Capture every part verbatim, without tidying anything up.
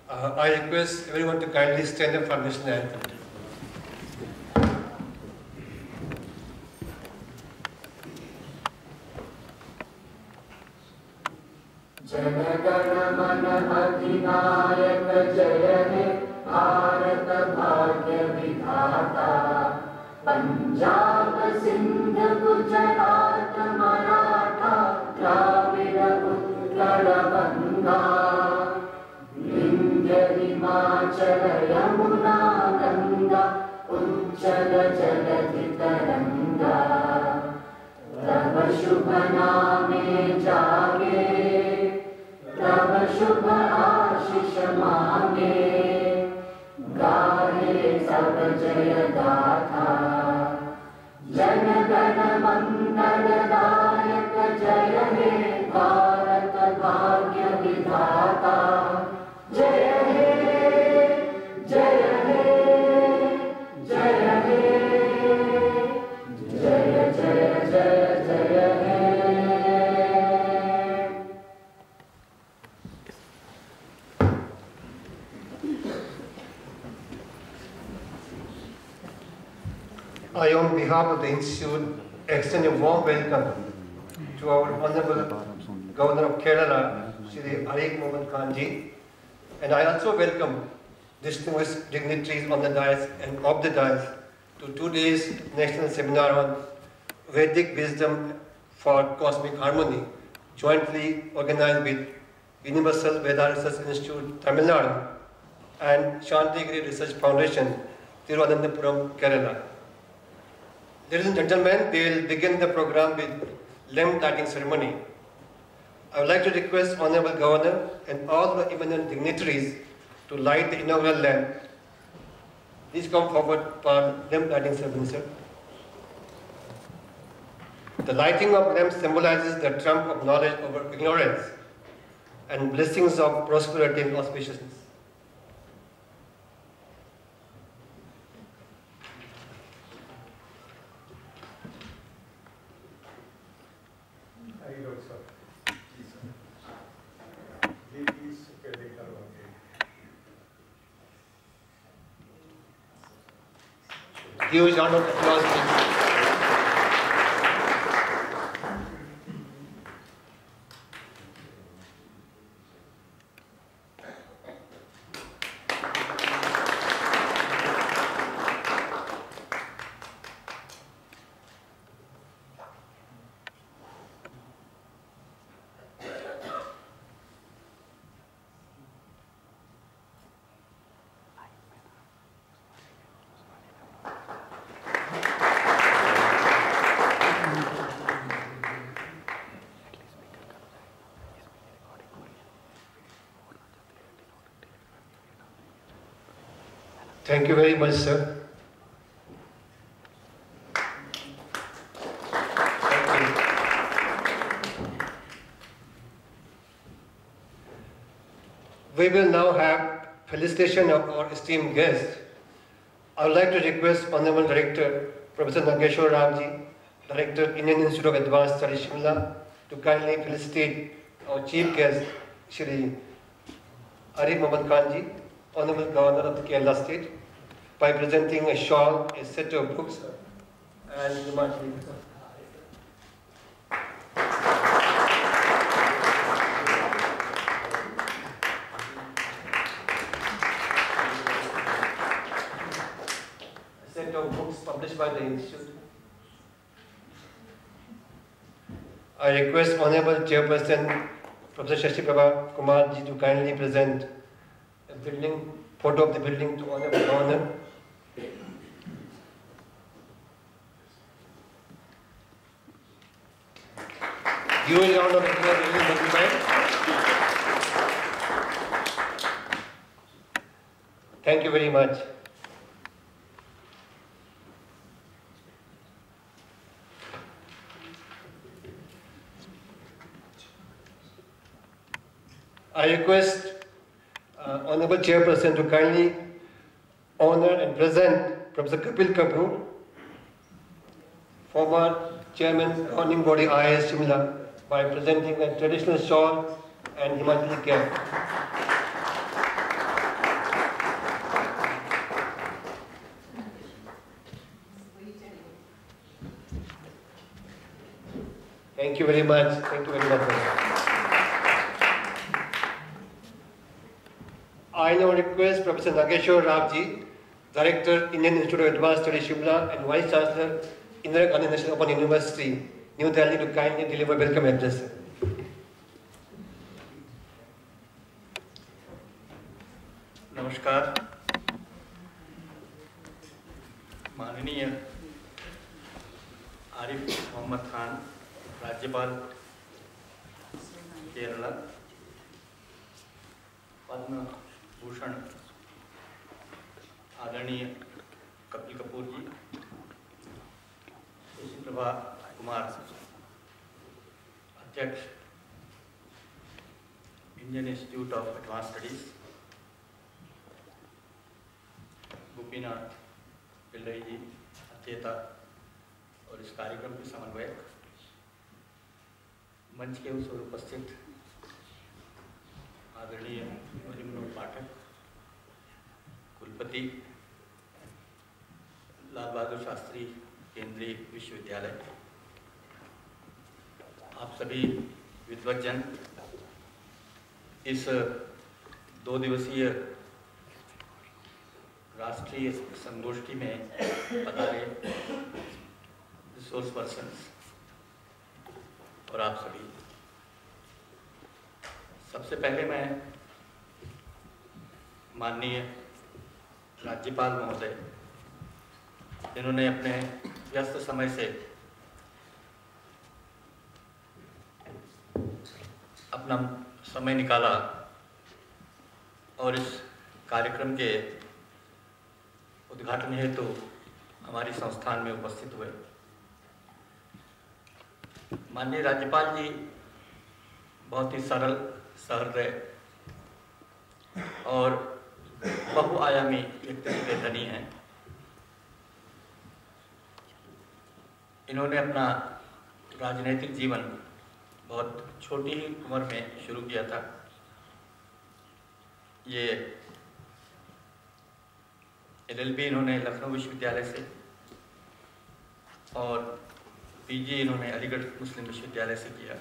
Uh, I request everyone to kindly stand up for national anthem. Jana Mana Adhinayak Jaya He Bharat Bhagya Vidhata Punjab Sindh Gujarat Maratha Dravida Uttara Banga Vindhya Himachala Yamuna Ganga Uchala Jaladhi Taranga Tava Shubha Name Jage तब शुभ आशीष मांगे गाहे सब जय गाथा जन गण मंगल दायक जय हे भारत भाग्य विधाता जय हे जय हे जय हे जय जय जय जय हे I, on behalf of the Institute, extend a warm welcome to our Honorable Governor of Kerala, Shri Arif Mohammad Khan ji, and I also welcome distinguished dignitaries on the dais and off the dais to today's national seminar on Vedic Wisdom for Cosmic Harmony, jointly organized with Universal Veda Research Institute, Tamil Nadu, and Shantigiri Research Foundation, Thiruvananthapuram, Kerala. Ladies and gentlemen, we will begin the program with lamp lighting ceremony. I would like to request Honorable Governor and all the eminent dignitaries to light the inaugural lamp. Please come forward for lamp lighting ceremony, sir. The lighting of lamps symbolizes the trump of knowledge over ignorance and blessings of prosperity and auspiciousness. Huge round of applause, please. Thank you very much, sir. Thank you. We will now have felicitation of our esteemed guest. I would like to request Honorable Director, Professor Nageshwar Ramji, Director, Indian Institute of Advanced Studies, Shimla, to kindly felicitate our chief guest, Shri Arif Mohammad Khan ji, Honorable Governor of the Kerala State, by presenting a shawl, a set of books, and Himachali. A set of books published by the Institute. I request Honorable Chairperson, Professor Shashi Prabha Kumar ji, to kindly present a building, photo of the building to Honorable Governor. Give a round of applause, ladies and gentlemen. Thank you very much. I request uh, Honorable Chairperson to kindly honor and present Professor Kapil Kapoor, former Chairman, Governing Body I A S Shimla, by presenting a traditional shawl and Himachali cap. Thank you very much. Thank you very much. I now request Professor Nageshwar Ravji, Director, Indian Institute of Advanced Studies, Shimla, and Vice Chancellor, Indira Gandhi National Open University, New Delhi, to kindly deliver welcome address. नमस्कार। माननीय आरिफ मोहम्मद खान, राज्यपाल केरला, पद्म भूषण आदरणीय कपिल कपूर जी, प्रभा कुमार, अध्यक्ष Indian Institute of advance studies, Gopinath Pillai ji, अध्येता और इस कार्यक्रम के समन्वयक, मंच के उस ओर उपस्थित आदरणीय मनोज पाठक, कुलपति लाल बहादुर शास्त्री केंद्रीय विश्वविद्यालय, आप सभी विद्वज्जन, इस दो दिवसीय राष्ट्रीय संगोष्ठी में पधारे रिसोर्स पर्सन्स और आप सभी, सबसे पहले मैं माननीय राज्यपाल महोदय, जिन्होंने अपने व्यस्त समय से अपना समय निकाला और इस कार्यक्रम के उद्घाटन हेतु तो हमारी संस्थान में उपस्थित हुए। माननीय राज्यपाल जी बहुत ही सरल, सहृदय और बहुआयामी व्यक्तित्व के धनी हैं। इन्होंने अपना राजनीतिक जीवन बहुत छोटी ही उम्र में शुरू किया था। ये एल एल बी इन्होंने लखनऊ विश्वविद्यालय से और पी जी इन्होंने अलीगढ़ मुस्लिम विश्वविद्यालय से किया।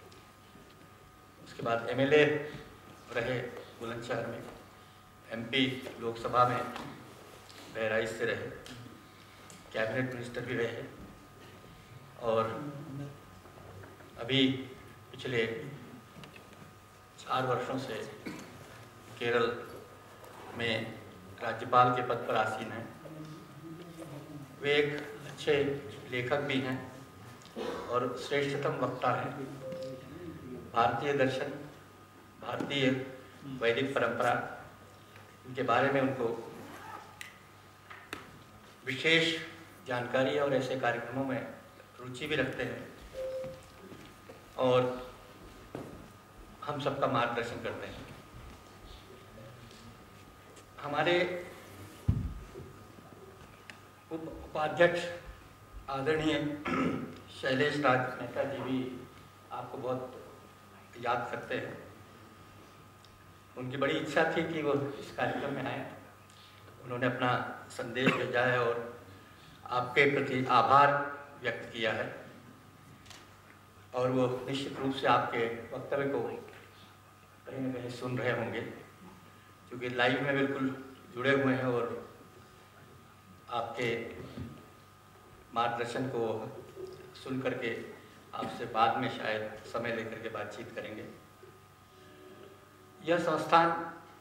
उसके बाद एम एल ए रहे बुलंदशहर में, एम पी लोकसभा में बहराइच से रहे, कैबिनेट मिनिस्टर भी रहे और अभी पिछले चार वर्षों से केरल में राज्यपाल के पद पर आसीन हैं। वे एक अच्छे लेखक भी हैं और श्रेष्ठतम वक्ता हैं। भारतीय दर्शन, भारतीय वैदिक परंपरा, इनके बारे में उनको विशेष जानकारी और ऐसे कार्यक्रमों में रुचि भी रखते हैं और हम सबका मार्गदर्शन करते हैं। हमारे उप उपाध्यक्ष आदरणीय शैलेश राज मेहता जी भी आपको बहुत याद करते हैं। उनकी बड़ी इच्छा थी कि वो इस कार्यक्रम में आए। उन्होंने अपना संदेश भेजा है और आपके प्रति आभार व्यक्त किया है और वो निश्चित रूप से आपके वक्तव्य को कहीं न कहीं सुन रहे होंगे, क्योंकि लाइव में बिल्कुल जुड़े हुए हैं और आपके मार्गदर्शन को सुन करके आपसे बाद में शायद समय लेकर के बातचीत करेंगे। यह संस्थान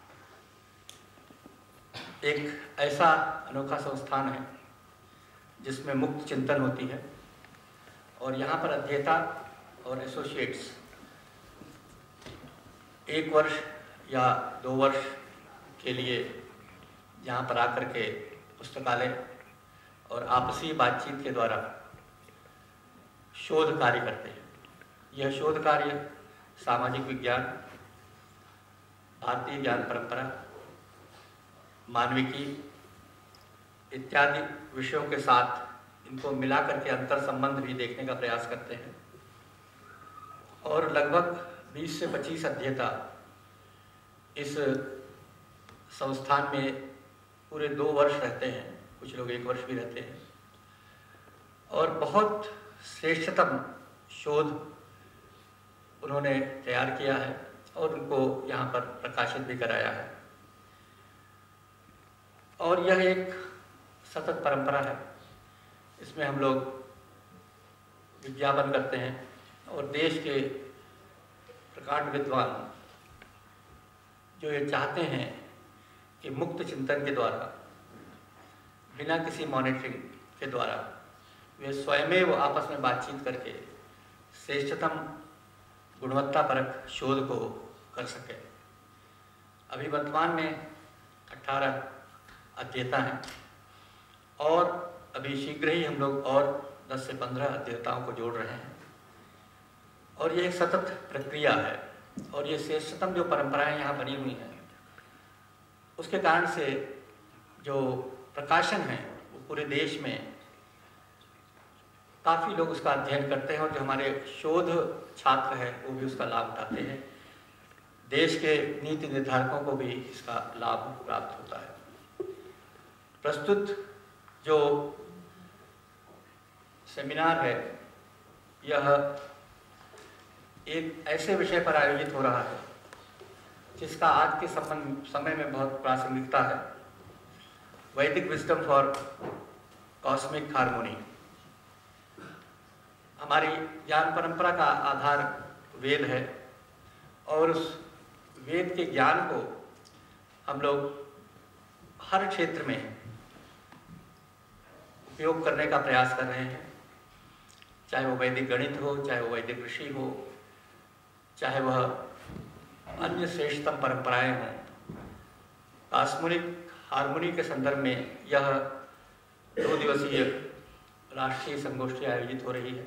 एक ऐसा अनोखा संस्थान है जिसमें मुक्त चिंतन होती है और यहाँ पर अध्येता और एसोसिएट्स एक वर्ष या दो वर्ष के लिए यहाँ पर आकर के पुस्तकालय और आपसी बातचीत के द्वारा शोध कार्य करते हैं। यह शोध कार्य सामाजिक विज्ञान, भारतीय ज्ञान परंपरा, मानविकी इत्यादि विषयों के साथ इनको मिला करके अंतर संबंध भी देखने का प्रयास करते हैं और लगभग बीस से पच्चीस अध्येता इस संस्थान में पूरे दो वर्ष रहते हैं, कुछ लोग एक वर्ष भी रहते हैं और बहुत श्रेष्ठतम शोध उन्होंने तैयार किया है और उनको यहाँ पर प्रकाशित भी कराया है। और यह एक सतत परंपरा है। इसमें हम लोग विज्ञापन करते हैं और देश के प्रकांड विद्वान जो ये चाहते हैं कि मुक्त चिंतन के द्वारा, बिना किसी मॉनिटरिंग के द्वारा, वे स्वयं वो आपस में बातचीत करके श्रेष्ठतम गुणवत्तापरक शोध को कर सके। अभी वर्तमान में अठारह अध्येता हैं और अभी शीघ्र ही हम लोग और दस से पंद्रह अध्येताओं को जोड़ रहे हैं और ये एक सतत प्रक्रिया है। और ये श्रेष्ठतम जो परंपराएं यहाँ बनी हुई हैं, उसके कारण से जो प्रकाशन है वो पूरे देश में काफ़ी लोग उसका अध्ययन करते हैं और जो हमारे शोध छात्र हैं वो भी उसका लाभ उठाते हैं। देश के नीति निर्धारकों को भी इसका लाभ प्राप्त होता है। प्रस्तुत जो सेमिनार है यह एक ऐसे विषय पर आयोजित हो रहा है जिसका आज के समय में बहुत प्रासंगिकता है। वैदिक विजडम फॉर कॉस्मिक हार्मोनी। हमारी ज्ञान परंपरा का आधार वेद है और उस वेद के ज्ञान को हम लोग हर क्षेत्र में उपयोग करने का प्रयास कर रहे हैं, चाहे वो वैदिक गणित हो, चाहे वो वैदिक ऋषि हो, चाहे वह अन्य श्रेष्ठतम परंपराएं हों। कॉस्मिक हार्मोनी के संदर्भ में यह दो दिवसीय राष्ट्रीय संगोष्ठी आयोजित हो रही है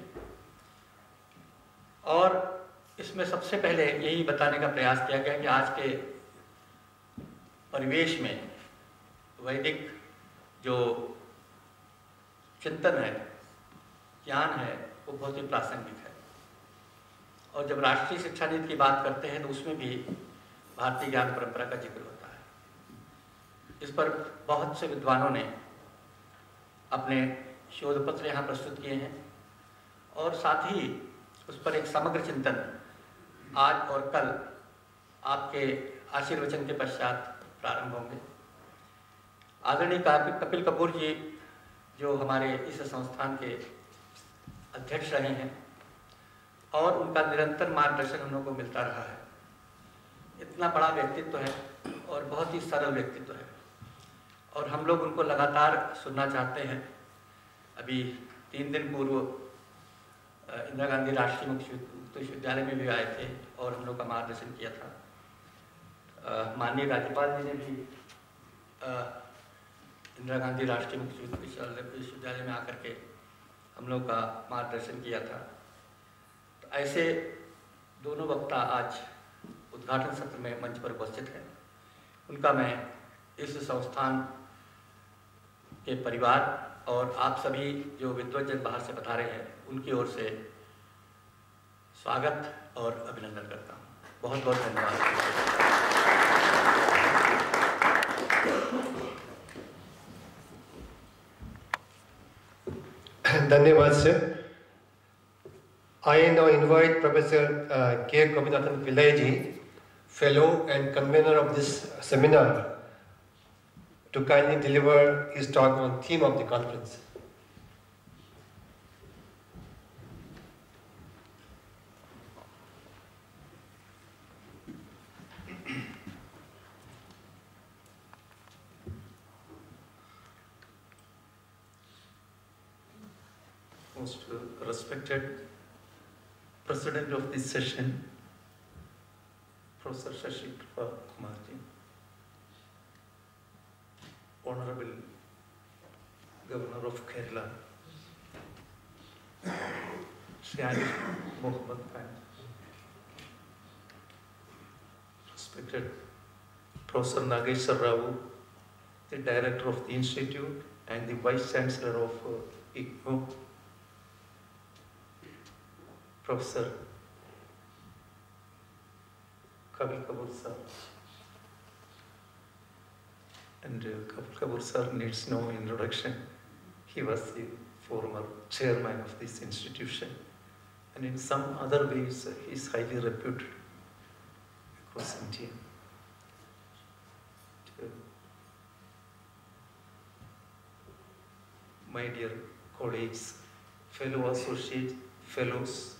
और इसमें सबसे पहले यही बताने का प्रयास किया गया कि आज के परिवेश में वैदिक जो चिंतन है, ज्ञान है, वो बहुत ही प्रासंगिक है। और जब राष्ट्रीय शिक्षा नीति की बात करते हैं तो उसमें भी भारतीय ज्ञान परंपरा का जिक्र होता है। इस पर बहुत से विद्वानों ने अपने शोध पत्र यहाँ प्रस्तुत किए हैं और साथ ही उस पर एक समग्र चिंतन आज और कल आपके आशीर्वचन के पश्चात प्रारंभ होंगे। आदरणीय कपिल कपूर जी जो हमारे इस संस्थान के अध्यक्ष रहे हैं और उनका निरंतर मार्गदर्शन हम लोगों को मिलता रहा है। इतना बड़ा व्यक्तित्व है और बहुत ही सरल व्यक्तित्व है और हम लोग उनको लगातार सुनना चाहते हैं। अभी तीन दिन पूर्व इंदिरा गांधी राष्ट्रीय मुक्त विश्वविद्यालय में भी आए थे और हम लोग का मार्गदर्शन किया था। माननीय राज्यपाल जी ने भी इंदिरा गांधी राष्ट्रीय मुक्त विश्वविद्यालय में आकर के हम लोग का मार्गदर्शन किया था। तो ऐसे दोनों वक्ता आज उद्घाटन सत्र में मंच पर उपस्थित हैं। उनका मैं इस संस्थान के परिवार और आप सभी जो विद्वज्जन बाहर से पधारे हैं उनकी ओर से स्वागत और अभिनंदन करता हूँ। बहुत बहुत धन्यवाद। धन्यवाद sir. I now invite Professor uh, K. Gopinathan Pillai ji, Fellow and convener of this seminar, to kindly deliver his talk on theme of the conference. Most respected President of this session, Professor Shashi Kumar ji, Honorable Governor of Kerala, Shri Arif Mohammed Khan, respected Professor Nageshwar Rao, the Director of the Institute and the Vice Chancellor of uh, I C M O, Professor Kapil Kapoor sir. And uh, Kapil Kapoor sir needs no introduction. He was the former chairman of this institution and in some other ways, he is highly reputed across India. My dear colleagues, fellow associate fellows,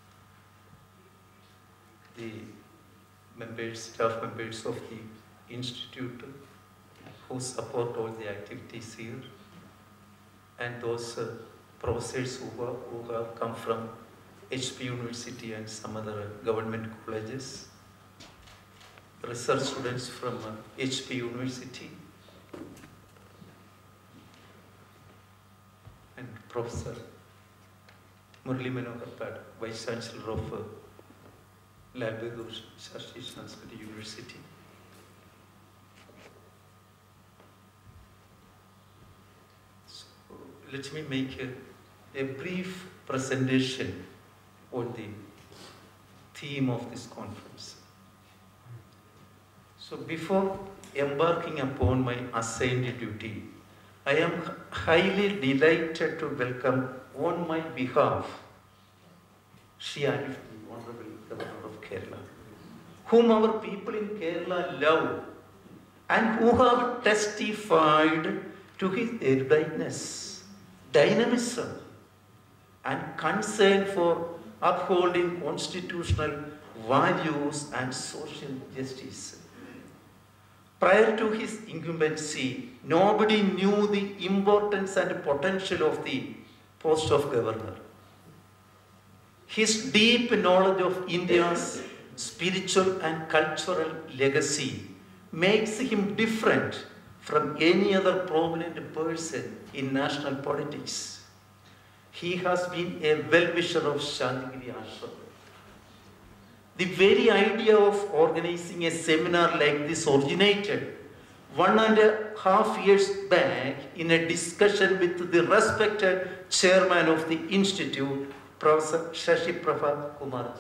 the members, staff members of the Institute who support all the activities here, and those uh, professors who, are, who have come from H P University and some other government colleges, research students from uh, H P University, and Professor Murali Manohar Pad, Vice Chancellor of uh, Lal Bahadur Shastri Sanskrit University. So, let me make a, a brief presentation on the theme of this conference. So before embarking upon my assigned duty, I am highly delighted to welcome on my behalf Shri Arif, the Honorable Governor of Kerala, whom our people in Kerala love and who have testified to his eruditeness, dynamism, and concern for upholding constitutional values and social justice. Prior to his incumbency, nobody knew the importance and potential of the post of governor. His deep knowledge of India's spiritual and cultural legacy makes him different from any other prominent person in national politics. He has been a well-wisher of Shantigiri Ashram. The very idea of organizing a seminar like this originated one and a half years back in a discussion with the respected chairman of the Institute, Professor Shashi Prabha Kumarji.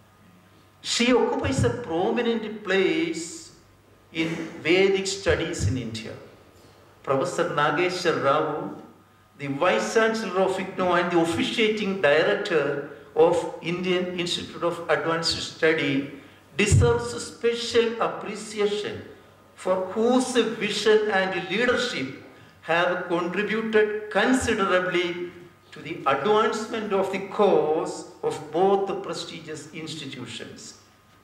She occupies a prominent place in Vedic studies in India. Professor Nageshwar Rao, the Vice Chancellor of IGNOU and the officiating Director of Indian Institute of Advanced Study, deserves special appreciation for whose vision and leadership have contributed considerably to the advancement of the cause of both the prestigious institutions.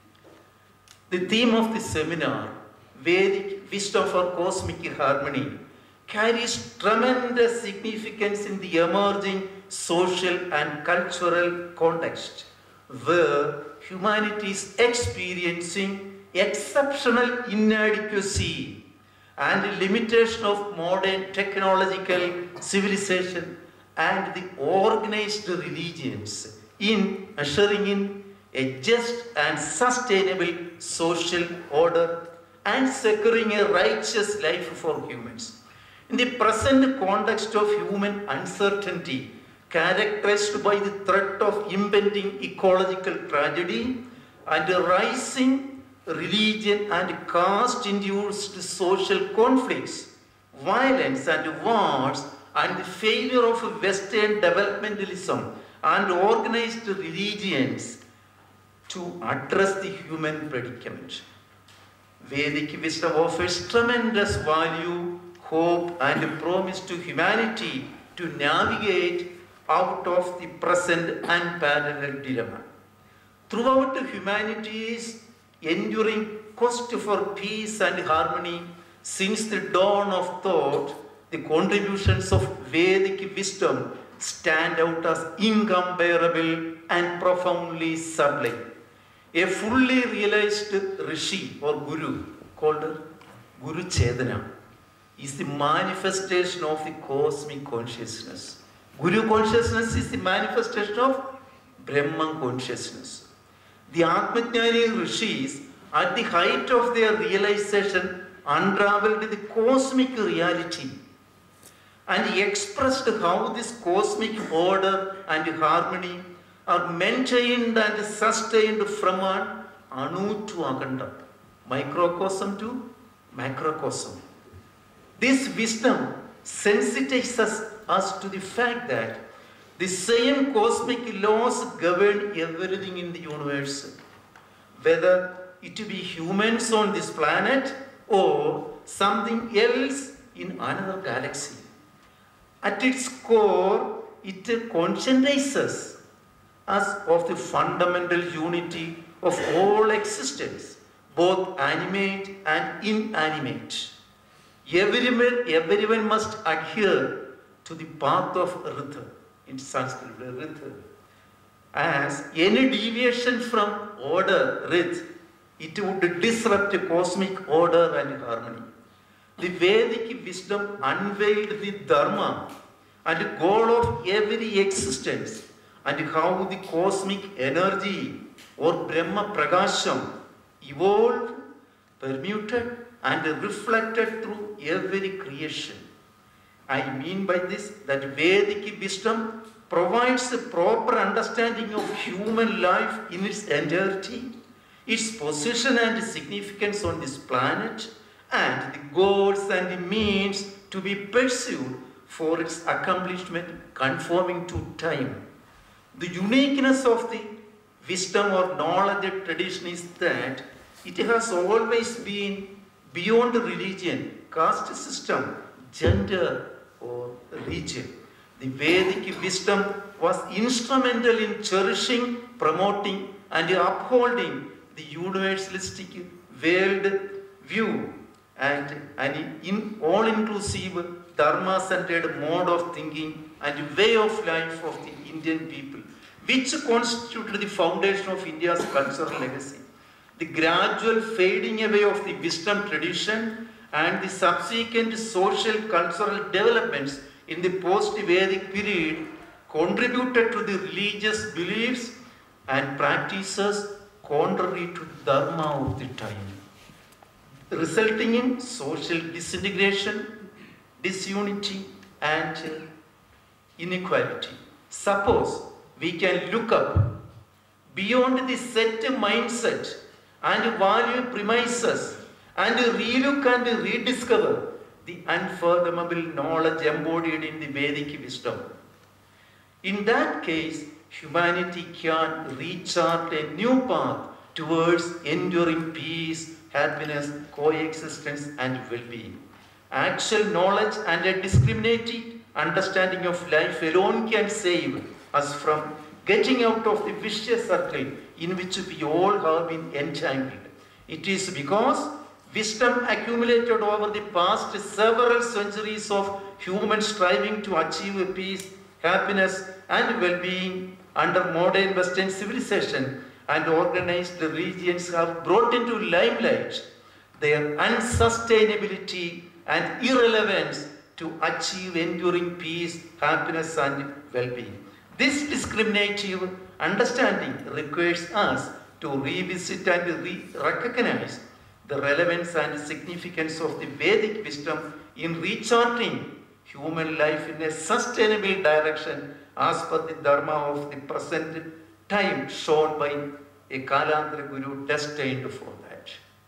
The theme of the seminar, Vedic Wisdom for Cosmic Harmony, carries tremendous significance in the emerging social and cultural context, where humanity is experiencing exceptional inadequacy and limitation of modern technological civilization and the organized religions in ushering in a just and sustainable social order and securing a righteous life for humans. In the present context of human uncertainty, characterized by the threat of impending ecological tragedy and rising religion and caste-induced social conflicts, violence and wars, and the failure of Western developmentalism and organized religions to address the human predicament. Vedic wisdom offers tremendous value, hope, and promise to humanity to navigate out of the present unparalleled dilemma. Throughout humanity's enduring quest for peace and harmony since the dawn of thought, the contributions of Vedic wisdom stand out as incomparable and profoundly sublime. A fully realized Rishi or Guru called Guru Chedana is the manifestation of the cosmic consciousness. Guru consciousness is the manifestation of Brahman consciousness. The Atmajnani Rishis, at the height of their realization, unraveled the cosmic reality and expressed how this cosmic order and harmony are maintained and sustained from an anu to aganda, microcosm to macrocosm. This wisdom sensitizes us to the fact that The same cosmic laws govern everything in the universe, whether it be humans on this planet or something else in another galaxy. At its core, it conscientizes us of the fundamental unity of all existence, both animate and inanimate. Everyone, everyone must adhere to the path of Rita, in Sanskrit, Rita. As any deviation from order, Rita, it would disrupt cosmic order and harmony. The Vedic wisdom unveiled the Dharma and the goal of every existence, and how the cosmic energy or Brahma Prakasham evolved, permuted, and reflected through every creation. I mean by this that Vedic wisdom provides a proper understanding of human life in its entirety, its position and significance on this planet, and the goals and the means to be pursued for its accomplishment conforming to time. The uniqueness of the wisdom or knowledge tradition is that it has always been beyond religion, caste system, gender, or region. The Vedic wisdom was instrumental in cherishing, promoting, and upholding the universalistic world view and an in all-inclusive dharma-centered mode of thinking and way of life of the Indian people, which constituted the foundation of India's cultural legacy. The gradual fading away of the wisdom tradition and the subsequent social cultural developments in the post-Vedic period contributed to the religious beliefs and practices contrary to the dharma of the time, resulting in social disintegration, disunity, and inequality. Suppose we can look up beyond the set mindset and value premises and relook and rediscover the unfathomable knowledge embodied in the Vedic wisdom. In that case, humanity can rechart a new path towards enduring peace, happiness, coexistence, and well-being. Actual knowledge and a discriminating understanding of life alone can save us from getting out of the vicious circle in which we all have been entangled. It is because wisdom accumulated over the past several centuries of human striving to achieve peace, happiness, and well-being under modern Western civilization and organized religions have brought into limelight their unsustainability and irrelevance to achieve enduring peace, happiness, and well-being. This discriminative understanding requires us to revisit and re-recognize the relevance and significance of the Vedic wisdom in recharting human life in a sustainable direction as per the dharma of the present time shown by a Kalantara Guru destined for that.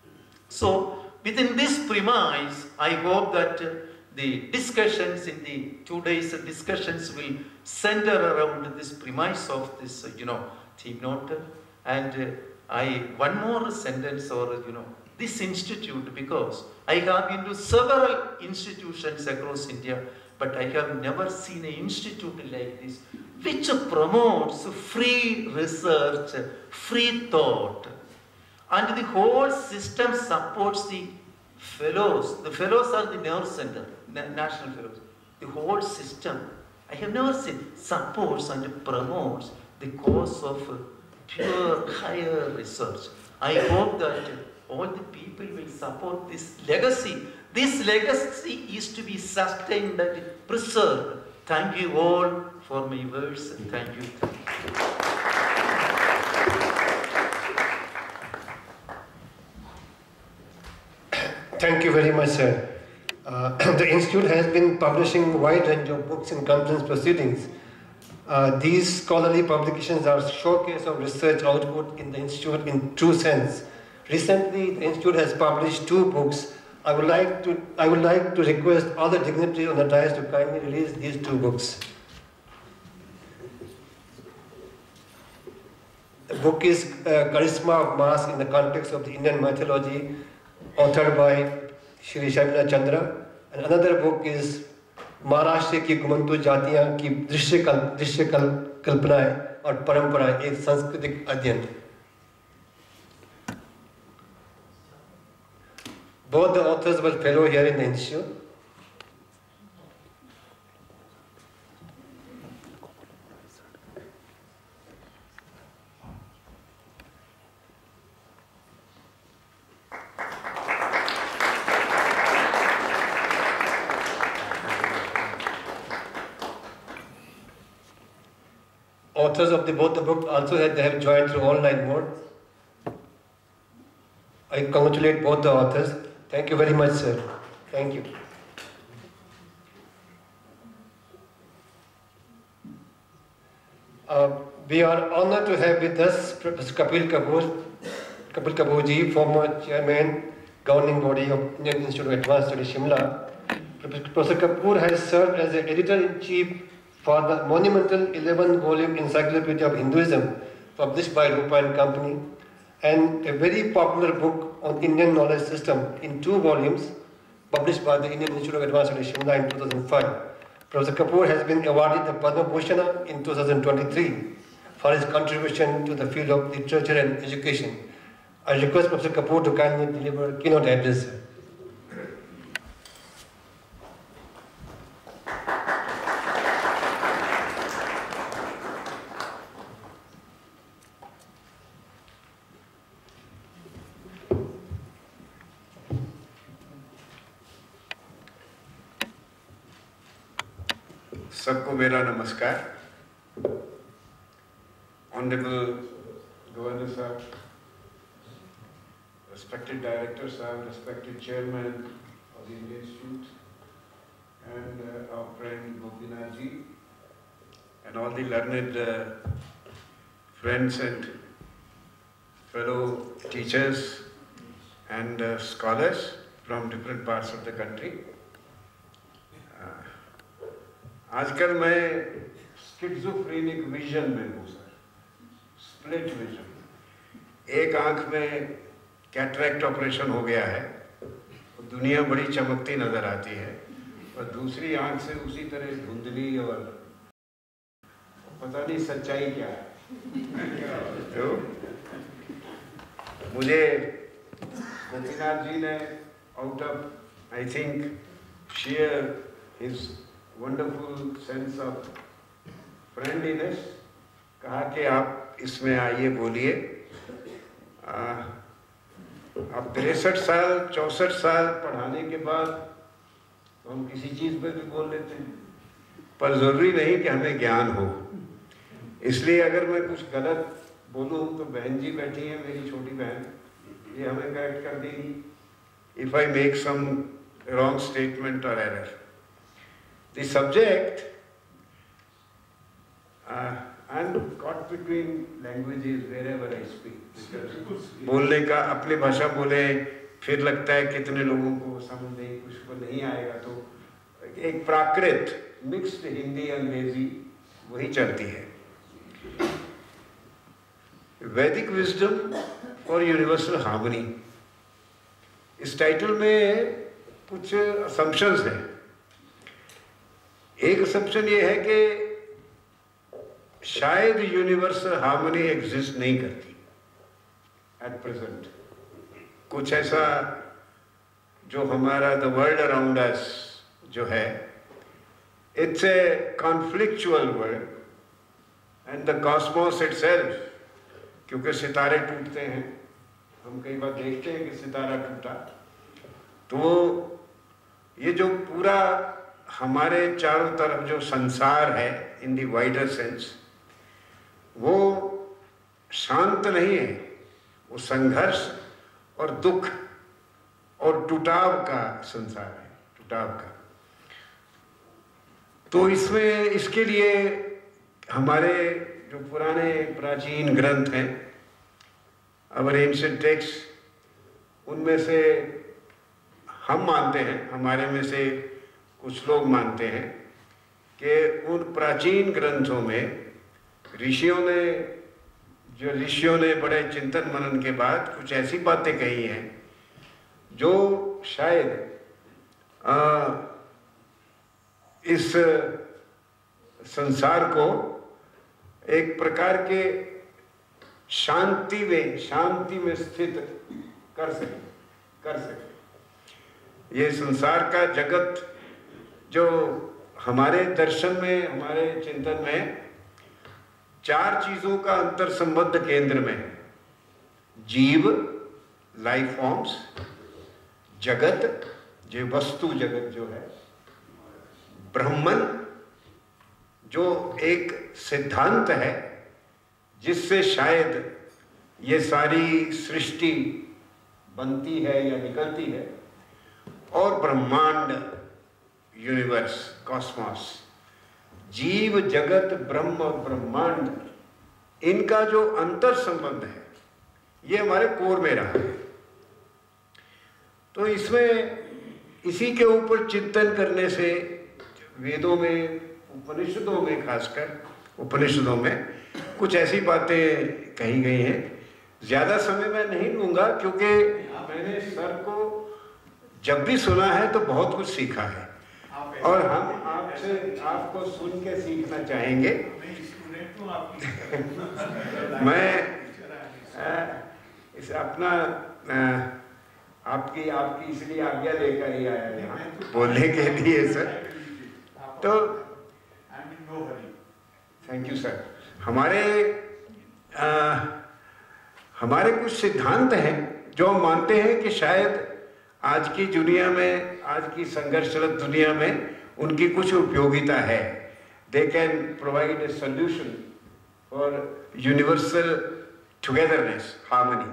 So, within this premise, I hope that uh, the discussions in the two days discussions will center around this premise of this, uh, you know, theme note. And uh, I, one more sentence or, you know, this institute, because I have been to several institutions across India, but I have never seen an institute like this, which promotes free research, free thought, and the whole system supports the fellows. The fellows are the nerve center, national fellows. The whole system, I have never seen, supports and promotes the cause of pure higher research. I hope that all the people will support this legacy. This legacy is to be sustained and preserved. Thank you all for my words. Thank you. Thank you very much, sir. Uh, the Institute has been publishing a wide range of books in conference proceedings. Uh, these scholarly publications are a showcase of research output in the Institute in true sense. Recently, the Institute has published two books. I would like to, I would like to request all the dignitaries on the dais to kindly release these two books. The book is uh, Charisma of Mass in the Context of the Indian Mythology, authored by Shri Shamina Chandra. And another book is Maharashtra की घुमंतु जातियां की दृश्य कल दृश्य कल कल्पनाएं और परंपराएं, एक सांस्कृतिक अध्ययन. Both the authors were fellow here in the institute. Authors of the, both the books also had, they have joined through online mode. I congratulate both the authors. Thank you very much, sir. Thank you. Uh, we are honored to have with us Professor Kapil Kapoor, Kapil Kapoor ji, former chairman, governing body of Indian Institute of Advanced Studies, Shimla. Professor Kapoor has served as the editor-in-chief for the monumental eleven volume Encyclopedia of Hinduism, published by Rupa and Company, and a very popular book on Indian knowledge system in two volumes, published by the Indian Institute of Advanced Studies, Shimla, in two thousand five. Professor Kapoor has been awarded the Padma Bhushan in two thousand twenty-three for his contribution to the field of literature and education. I request Professor Kapoor to kindly deliver a keynote address. सबको मेरा नमस्कार. Honourable governor साहब, respected director साहब, respected chairman of the Indian Institute, and uh, our friend Gopinath ji, and all the learned uh, friends and fellow teachers and uh, scholars from different parts of the country. आजकल मैं schizophrenic vision में हूँ sir, split vision. एक आंख में cataract operation हो गया है, दुनिया बड़ी चमकती नजर आती है, और दूसरी आंख से उसी तरह धुंधली और पता नहीं सच्चाई क्या है. तो मुझे गोपीनाथ जी ने out of I think share his wonderful sense of friendliness कहा कि आप इसमें आइए बोलिए. अब तिरसठ साल चौसठ साल पढ़ाने के बाद हम किसी चीज़ पे भी बोल लेते हैं, पर ज़रूरी नहीं कि हमें ज्ञान हो. इसलिए अगर मैं कुछ गलत बोलूँ तो बहन जी बैठी हैं, मेरी छोटी बहन, ये हमें करेक्ट कर देगी if I make some wrong statement और error. The subject uh, I'm caught between languages wherever I speak. बोलने का अपनी भाषा बोले फिर लगता है कितने लोगों को समझ नहीं, कुछ को नहीं आएगा, तो एक प्राकृत मिक्स्ड हिंदी अंग्रेजी वही चलती है. वैदिक विजडम और यूनिवर्सल हार्मनी, इस टाइटल में कुछ असम्पशंस हैं. एक असम्पशन ये है कि शायद यूनिवर्सल हार्मनी एग्जिस्ट नहीं करती एट प्रेजेंट. कुछ ऐसा जो हमारा द वर्ल्ड अराउंड अस जो है, it's a conflictual world and the cosmos itself, क्योंकि सितारे टूटते हैं, हम कई बार देखते हैं कि सितारा टूटा, तो ये जो पूरा हमारे चारों तरफ जो संसार है इन दी वाइडर सेंस, वो शांत नहीं है, वो संघर्ष और दुख और टूटाव का संसार है, टूटाव का. तो इसमें इसके लिए हमारे जो पुराने प्राचीन ग्रंथ हैं, अवर एंशिएंट टेक्स्ट, उनमें से हम मानते हैं, हमारे में से कुछ लोग मानते हैं कि उन प्राचीन ग्रंथों में ऋषियों ने जो ऋषियों ने बड़े चिंतन मनन के बाद कुछ ऐसी बातें कही हैं जो शायद आ, इस संसार को एक प्रकार के शांति में शांति में स्थित कर सके कर सके ये संसार का जगत जो हमारे दर्शन में, हमारे चिंतन में चार चीजों का अंतर संबंध केंद्र में है। जीव, लाइफ फॉर्म्स, जगत जो वस्तु जगत जो है, ब्रह्मन जो एक सिद्धांत है जिससे शायद ये सारी सृष्टि बनती है या निकलती है, और ब्रह्मांड, यूनिवर्स, कॉस्मोस। जीव, जगत, ब्रह्म और ब्रह्मांड, इनका जो अंतर संबंध है ये हमारे कोर में रहा है। तो इसमें इसी के ऊपर चिंतन करने से वेदों में, उपनिषदों में, खासकर उपनिषदों में कुछ ऐसी बातें कही गई हैं। ज्यादा समय मैं नहीं लूंगा क्योंकि मैंने सर को जब भी सुना है तो बहुत कुछ सीखा है, और हम आपसे आपको सुन के सीखना चाहेंगे। मैं आ, इस अपना आ, आपकी आपकी इसलिए आज्ञा लेकर ही आया यहाँ बोलने के लिए सर। तो थैंक यू सर। हमारे आ, हमारे कुछ सिद्धांत हैं जो हम मानते हैं कि शायद आज की दुनिया में, आज की संघर्षरत दुनिया में उनकी कुछ उपयोगिता है। They can provide a solution for universal togetherness, harmony.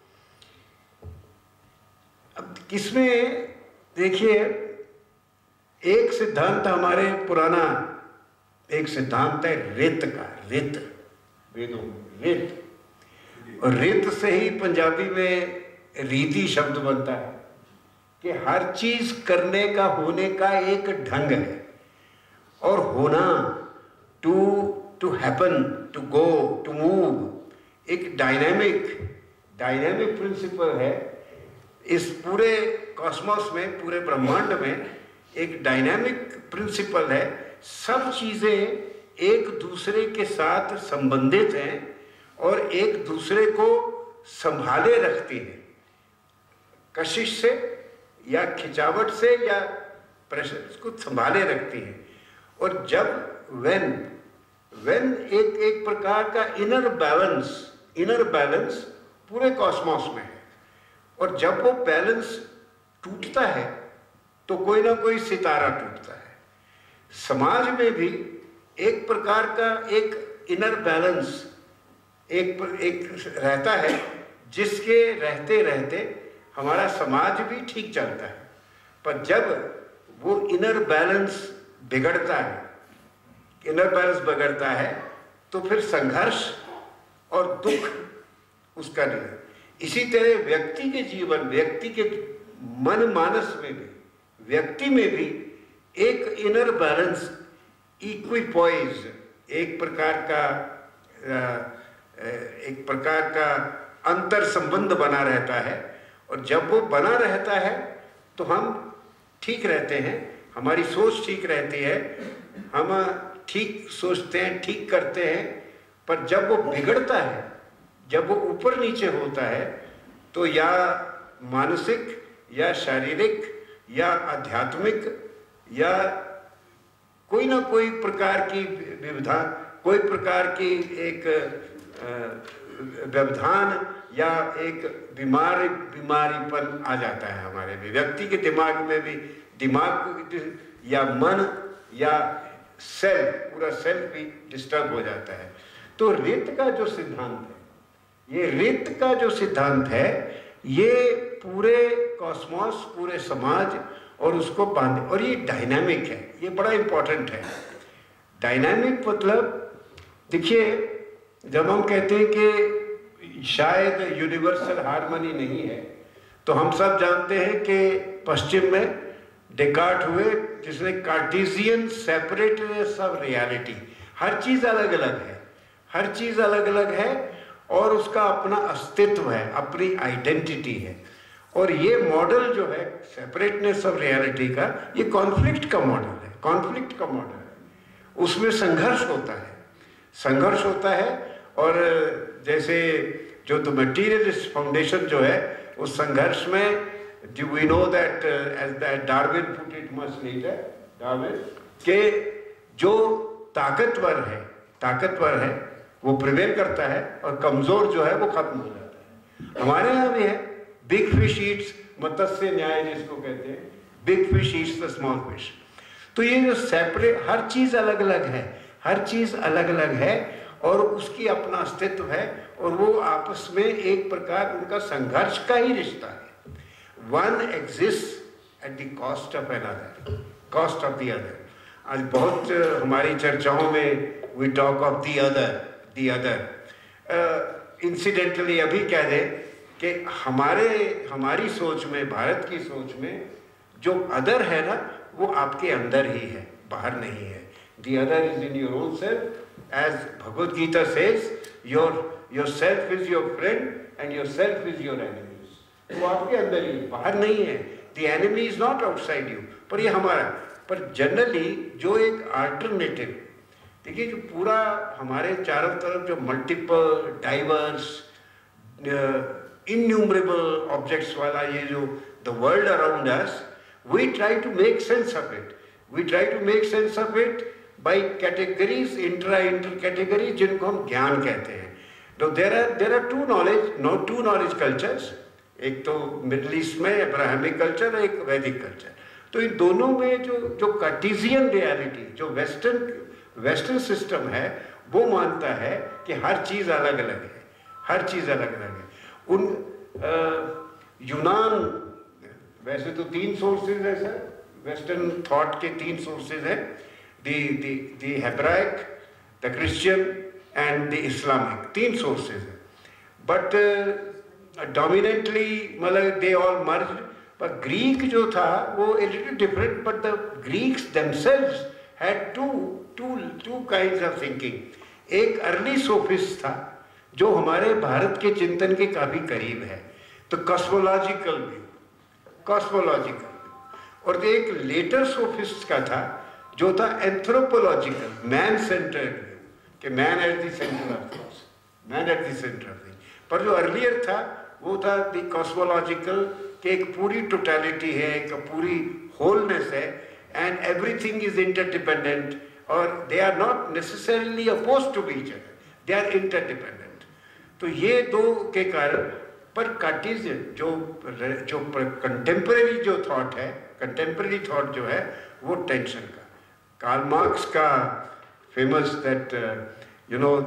अब किसमें देखिए, एक सिद्धांत हमारे पुराना एक सिद्धांत है रित का। रित, वेदों में रित, और रित से ही पंजाबी में रीति शब्द बनता है कि हर चीज करने का, होने का एक ढंग है, और होना, to to happen, to go, to move, एक डायनामिक डायनामिक प्रिंसिपल है। इस पूरे कॉस्मोस में, पूरे ब्रह्मांड में एक डायनामिक प्रिंसिपल है। सब चीजें एक दूसरे के साथ संबंधित हैं और एक दूसरे को संभाले रखती हैं, कशिश से या खिंचावट से या प्रेशर को संभाले रखती हैं। और जब व्हेन व्हेन एक एक प्रकार का इनर बैलेंस इनर बैलेंस पूरे कॉस्मोस में है, और जब वो बैलेंस टूटता है तो कोई ना कोई सितारा टूटता है। समाज में भी एक प्रकार का एक इनर बैलेंस एक एक रहता है, जिसके रहते रहते हमारा समाज भी ठीक चलता है। पर जब वो इनर बैलेंस बिगड़ता है इनर बैलेंस बिगड़ता है तो फिर संघर्ष और दुख उसका नहीं है। इसी तरह व्यक्ति के जीवन, व्यक्ति के मन मानस में भी, व्यक्ति में भी एक इनर बैलेंस, इक्विपॉइज, एक प्रकार का एक प्रकार का अंतर संबंध बना रहता है। और जब वो बना रहता है तो हम ठीक रहते हैं, हमारी सोच ठीक रहती है, हम ठीक सोचते हैं, ठीक करते हैं। पर जब वो बिगड़ता है, जब वो ऊपर नीचे होता है, तो या मानसिक या शारीरिक या आध्यात्मिक या कोई ना कोई प्रकार की विविधा, कोई प्रकार की एक व्यवधान या एक बीमारी बीमारीपन आ जाता है हमारे भी, व्यक्ति के दिमाग में भी, दिमाग या मन या सेल, पूरा सेल भी डिस्टर्ब हो जाता है। तो रित का जो सिद्धांत है, ये रित का जो सिद्धांत है, ये पूरे कॉस्मोस, पूरे समाज और उसको बांधे, और ये डायनामिक है, ये बड़ा इंपॉर्टेंट है। डायनामिक मतलब देखिए, जब हम कहते हैं कि शायद यूनिवर्सल हार्मनी नहीं है, तो हम सब जानते हैं कि पश्चिम में डेकार्ट हुए, जिसने कार्टेशियन सेपरेटनेस ऑफ रियलिटी, हर चीज अलग अलग है, हर चीज अलग अलग है, और उसका अपना अस्तित्व है, अपनी आइडेंटिटी है। और ये मॉडल जो है सेपरेटनेस ऑफ रियलिटी का, ये कॉन्फ्लिक्ट का मॉडल है, कॉन्फ्लिक्ट का मॉडल है। उसमें संघर्ष होता है, संघर्ष होता है। और जैसे जो तो मटीरियलिस्ट फाउंडेशन जो है, उस संघर्ष में we know that as Darwin put it much later, Darwin के जो ताकतवर है ताकतवर है वो प्रिवेल करता है, और कमजोर जो है वो खत्म हो जाता है। हमारे यहाँ भी है, बिग फिश ईट्स, मत्स्य न्याय जिसको कहते हैं, big fish eats the small fish. तो ये जो सेपरेट, हर चीज अलग अलग है, हर चीज अलग अलग है और उसकी अपना अस्तित्व है, और वो आपस में एक प्रकार उनका संघर्ष का ही रिश्ता है। One exist at the cost of another, cost of the other. आज बहुत हमारी चर्चाओं में we talk of the other, the other. Incidentally अभी कह दें कि हमारे हमारी सोच में, भारत की सोच में जो अदर है ना, वो आपके अंदर ही है, बाहर नहीं है। The other is in your own self, as Bhagavad Gita says, your your self is your friend and your self is your enemy. वो आपके अंदर ही, बाहर नहीं है। The enemy is not outside you, पर ये हमारा। पर जनरली जो एक अल्टरनेटिव, देखिए जो पूरा हमारे चारों तरफ जो मल्टीपल डाइवर्स इन्यूमरेबल ऑब्जेक्ट्स वाला ये जो the world around us, we try to make sense of it, we try to make sense of it by categories, intra inter categories, जिनको हम ज्ञान कहते हैं। तो there are there are two knowledge, no two knowledge cultures, एक तो middle east में Abrahamic culture, एक वैदिक कल्चर। तो इन दोनों में जो जो कार्टेशियन रियलिटी, जो वेस्टर्न वेस्टर्न सिस्टम है, वो मानता है कि हर चीज अलग अलग है, हर चीज अलग अलग है। उन आ, यूनान, वैसे तो तीन सोर्सेज है सर, वेस्टर्न थॉट के तीन सोर्सेज हैं, the Hebraic, the Christian and the Islamic, तीन सोर्सेज हैं। बट डोमिनेंटली मतलब दे ऑल मर्ज्ड। पर ग्रीक जो था वो a little different, but the Greeks themselves had two two two kinds of thinking. एक अर्ली सोफिस्ट था जो हमारे भारत के चिंतन के काफी करीब है, तो कॉस्मोलॉजिकल व्यू, कॉस्मोलॉजिकल व्यू। और एक लेटर सोफिस्ट का था जो था एंथ्रोपोलॉजिकल, मैन सेंटर्ड व्यू, कि man at the centre of things, man at the centre of things. पर जो अर्लियर था वो था द कॉस्मोलॉजिकल, कि एक पूरी टोटलिटी है, एक पूरी होलनेस है, एंड एवरीथिंग इज इंटरडिपेंडेंट, और they are not necessarily oppose to each other, they are interdependent. तो ये दो के कारण, पर कार्टेशियन जो जो कंटेम्परेरी जो थॉट है, कंटेम्परेरी थॉट जो है वो टेंशन का, कार्ल मार्क्स का famous that you know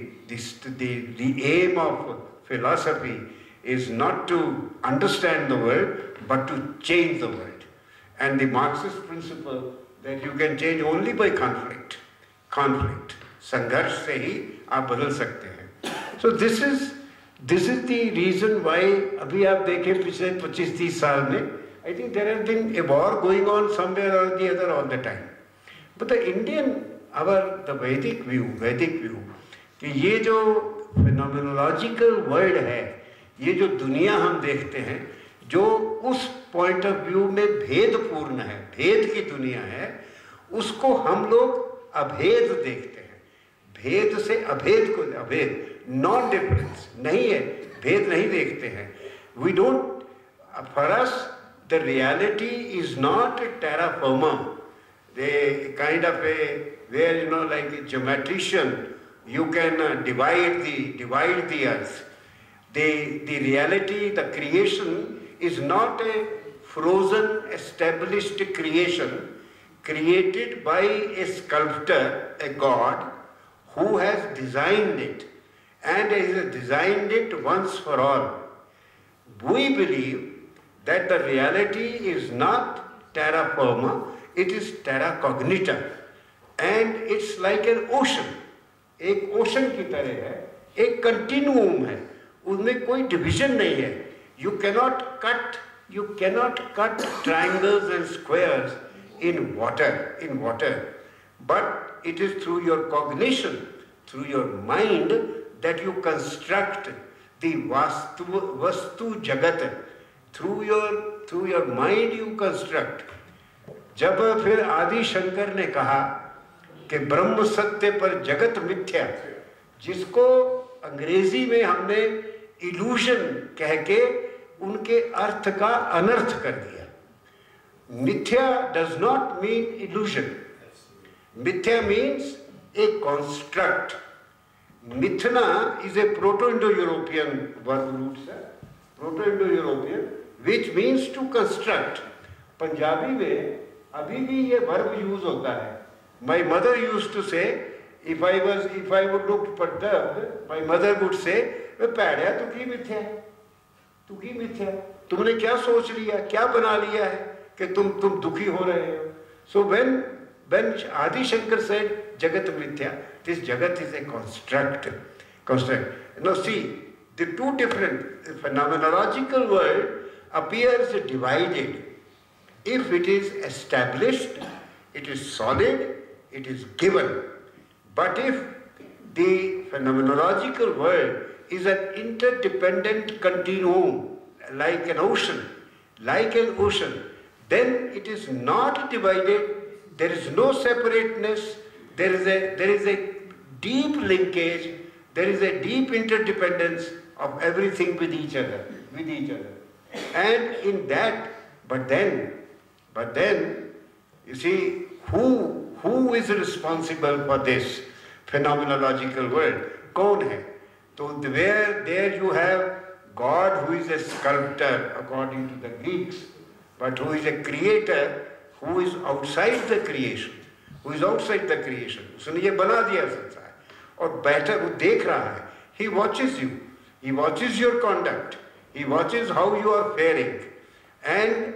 the aim of philosophy is not to understand the world, but to change the world. And the Marxist principle that you can change only by conflict. Conflict. संघर्ष से ही आप बदल सकते हैं. So this is this is the reason why अभी आप देखें पिछले पच्चीस तीस साल में, I think there has been a war going on somewhere or the other all the time. But the Indian, our the Vedic view, Vedic view, कि ये जो phenomenological world है, ये जो दुनिया हम देखते हैं, जो उस पॉइंट ऑफ व्यू में भेदपूर्ण है, भेद की दुनिया है, उसको हम लोग अभेद देखते हैं। भेद से अभेद को, अभेद नॉन डिफरेंस नहीं है, भेद नहीं देखते हैं। We don't, for us the reality is not terra firma, the kind of a where you know like geometrician you can divide the divide the earth. The, the reality, the creation is not a frozen, established creation created by a sculptor, a god, who has designed it and has designed it once for all. We believe that the reality is not terra firma, it is terra cognita, and it's like an ocean. एक ocean की तरह है, एक continuum है, उसमें कोई division नहीं है। You cannot cut you cannot cut triangles and squares in water in water but it is through your cognition, through your mind that you construct the vastu, vastu jagat through your, through your mind you construct. जब फिर आदि शंकर ने कहा कि ब्रह्म सत्य पर जगत मिथ्या, जिसको अंग्रेजी में हमने इल्यूजन कह के उनके अर्थ का अनर्थ कर दिया. मिथ्या does not mean illusion. मिथ्या means a construct. Mithna is a Proto-Indo-European verb root, sir. Proto-Indo-European, which means to construct. Punjabi में अभी भी ये verb use होता है. My mother used to say, if I was, if I would look perturbed, my mother would say, वे पैड़िया तू की मिथ्या है, तू की मिथ्या, तुमने क्या सोच लिया, क्या बना लिया है कि तुम तुम दुखी हो रहे हो. So when when Adi Shankar said Jagat Mithya, this Jagat is a construct. Construct. Now see, the two different the phenomenological world appears divided. If it is established, it is solid, it is given. But if the phenomenological world is an interdependent continuum, like an ocean, like an ocean, then it is not divided. There is no separateness. There is a there is a deep linkage. There is a deep interdependence of everything with each other, with each other. And in that, but then, but then, you see, who who is responsible for this phenomenological world? कौन है? So where there you have God, who is a sculptor according to the Greeks, but who is a creator, who is outside the creation, who is outside the creation. उसने ये बना दिया संसार और बैठा वो देख रहा है. He watches you. He watches your conduct. He watches how you are faring. And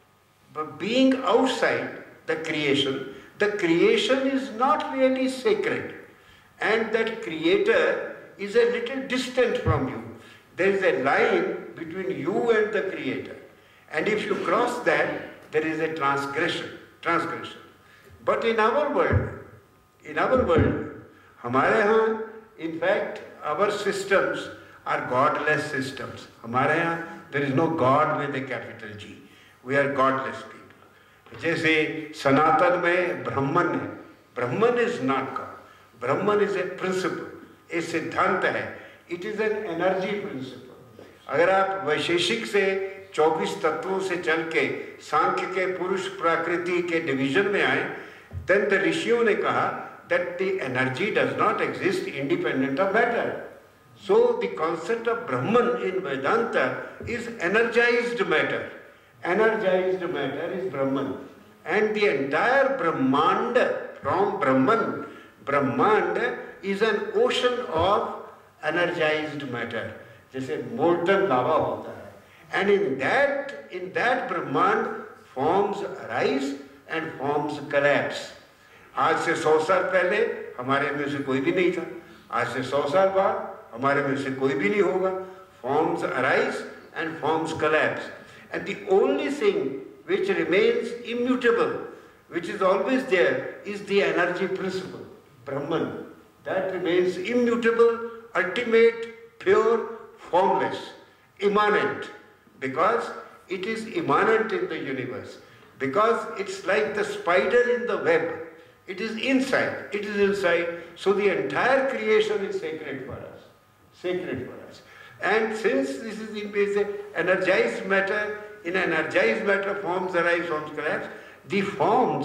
being outside the creation, the creation is not really sacred. And that creator is a little distant from you. There is a line between you and the creator. And if you cross that, there is a transgression. Transgression. But in our world, in our world, हमारे यहाँ, in fact, our systems are godless systems. हमारे यहाँ, there is no God with a capital G. We are godless people. जैसे सनातन में ब्रह्मन है. Brahman is not God. Brahman is a principle. एक सिद्धांत है. It is an energy principle. अगर आप वैशेषिक से चौबीस तत्वों से चल के सांख्य के पुरुष प्रकृति के डिवीजन में आए, then the ऋषियों ने कहा that the energy does not exist independent of matter. So the concept of Brahman in Vedanta is energized matter. Energized matter is Brahman. And the entire Brahmanda from Brahman, Brahmanda is an ocean of energized matter. जैसे molten lava होता है. And in that, in that Brahmand, forms arise and forms collapse. आज से सौ साल पहले हमारे में से कोई भी नहीं था. आज से सौ साल बाद हमारे में से कोई भी नहीं होगा. Forms arise and forms collapse. And the only thing which remains immutable, which is always there, is the energy principle, Brahman. That remains immutable, ultimate, pure, formless, immanent, because it is immanent in the universe, because it's like the spider in the web. It is inside, it is inside, so the entire creation is sacred for us, sacred for us. And since this is in energized matter, in energized matter forms arise, forms collapse, the forms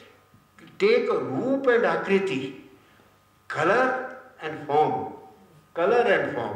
take roop and akriti, color and form, color and form.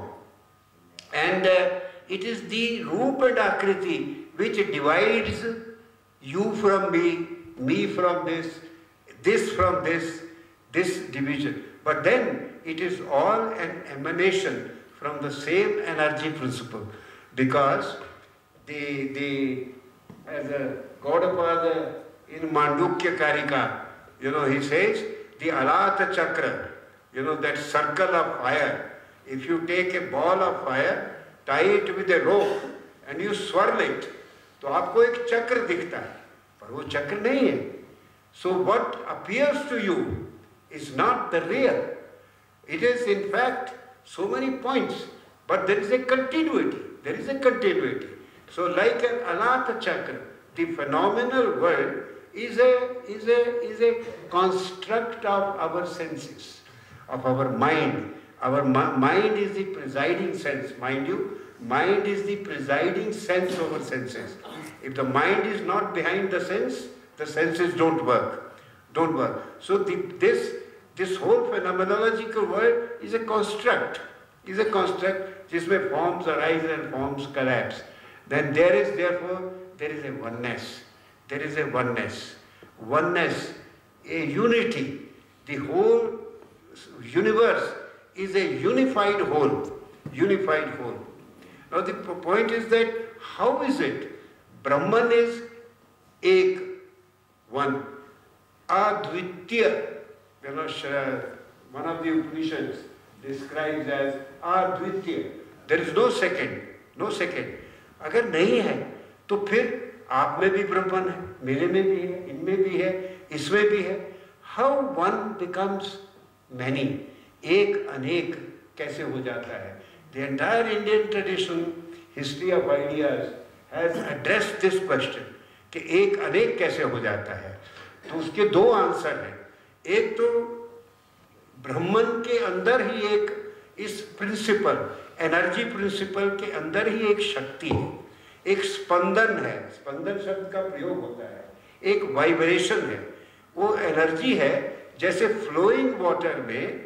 And uh, it is the roop and akriti which divides you from me, me from this, this from this, this division. But then it is all an emanation from the same energy principle, because the the as a Gaudapada in Mandukya Karika, you know, he says the Alata Chakra, you know, that circle of fire. If you take a ball of fire, tie it with a rope and you swirl it, तो आपको एक चक्र दिखता है, पर वो चक्र नहीं है. So what appears to you is not the real. It is in fact so many points, but there is a continuity. There is a continuity. So like an Anatha Chakra, the phenomenal world is a, is a, is a construct of our senses, of our mind. Our mind is the presiding sense, mind you. Mind is the presiding sense over senses. If the mind is not behind the sense, the senses don't work. Don't work. So the, this, this whole phenomenological world is a construct. Is a construct जिसमें forms arise and forms collapse. Then there is therefore there is a oneness. There is a oneness. Oneness, a unity. The whole universe is a unified whole. Unified whole. Now the point is that how is it? Brahman is ek, one. Advitya, you know, one of the Upanishads describes as Advitya. There is no second, no second. अगर नहीं है तो फिर आप में भी ब्रह्मन है, मेरे में भी है, इनमें भी है, इसमें भी है. How one becomes many? एक अनेक कैसे हो जाता है? The entire Indian tradition, history of ideas, has addressed this question कि एक अनेक कैसे हो जाता है. तो उसके दो आंसर हैं. एक तो ब्रह्मन के अंदर ही एक इस प्रिंसिपल, एनर्जी प्रिंसिपल के अंदर ही एक शक्ति है, एक स्पंदन है. स्पंदन शब्द का प्रयोग होता है. एक वाइब्रेशन है. वो एनर्जी है जैसे फ्लोइंग वाटर में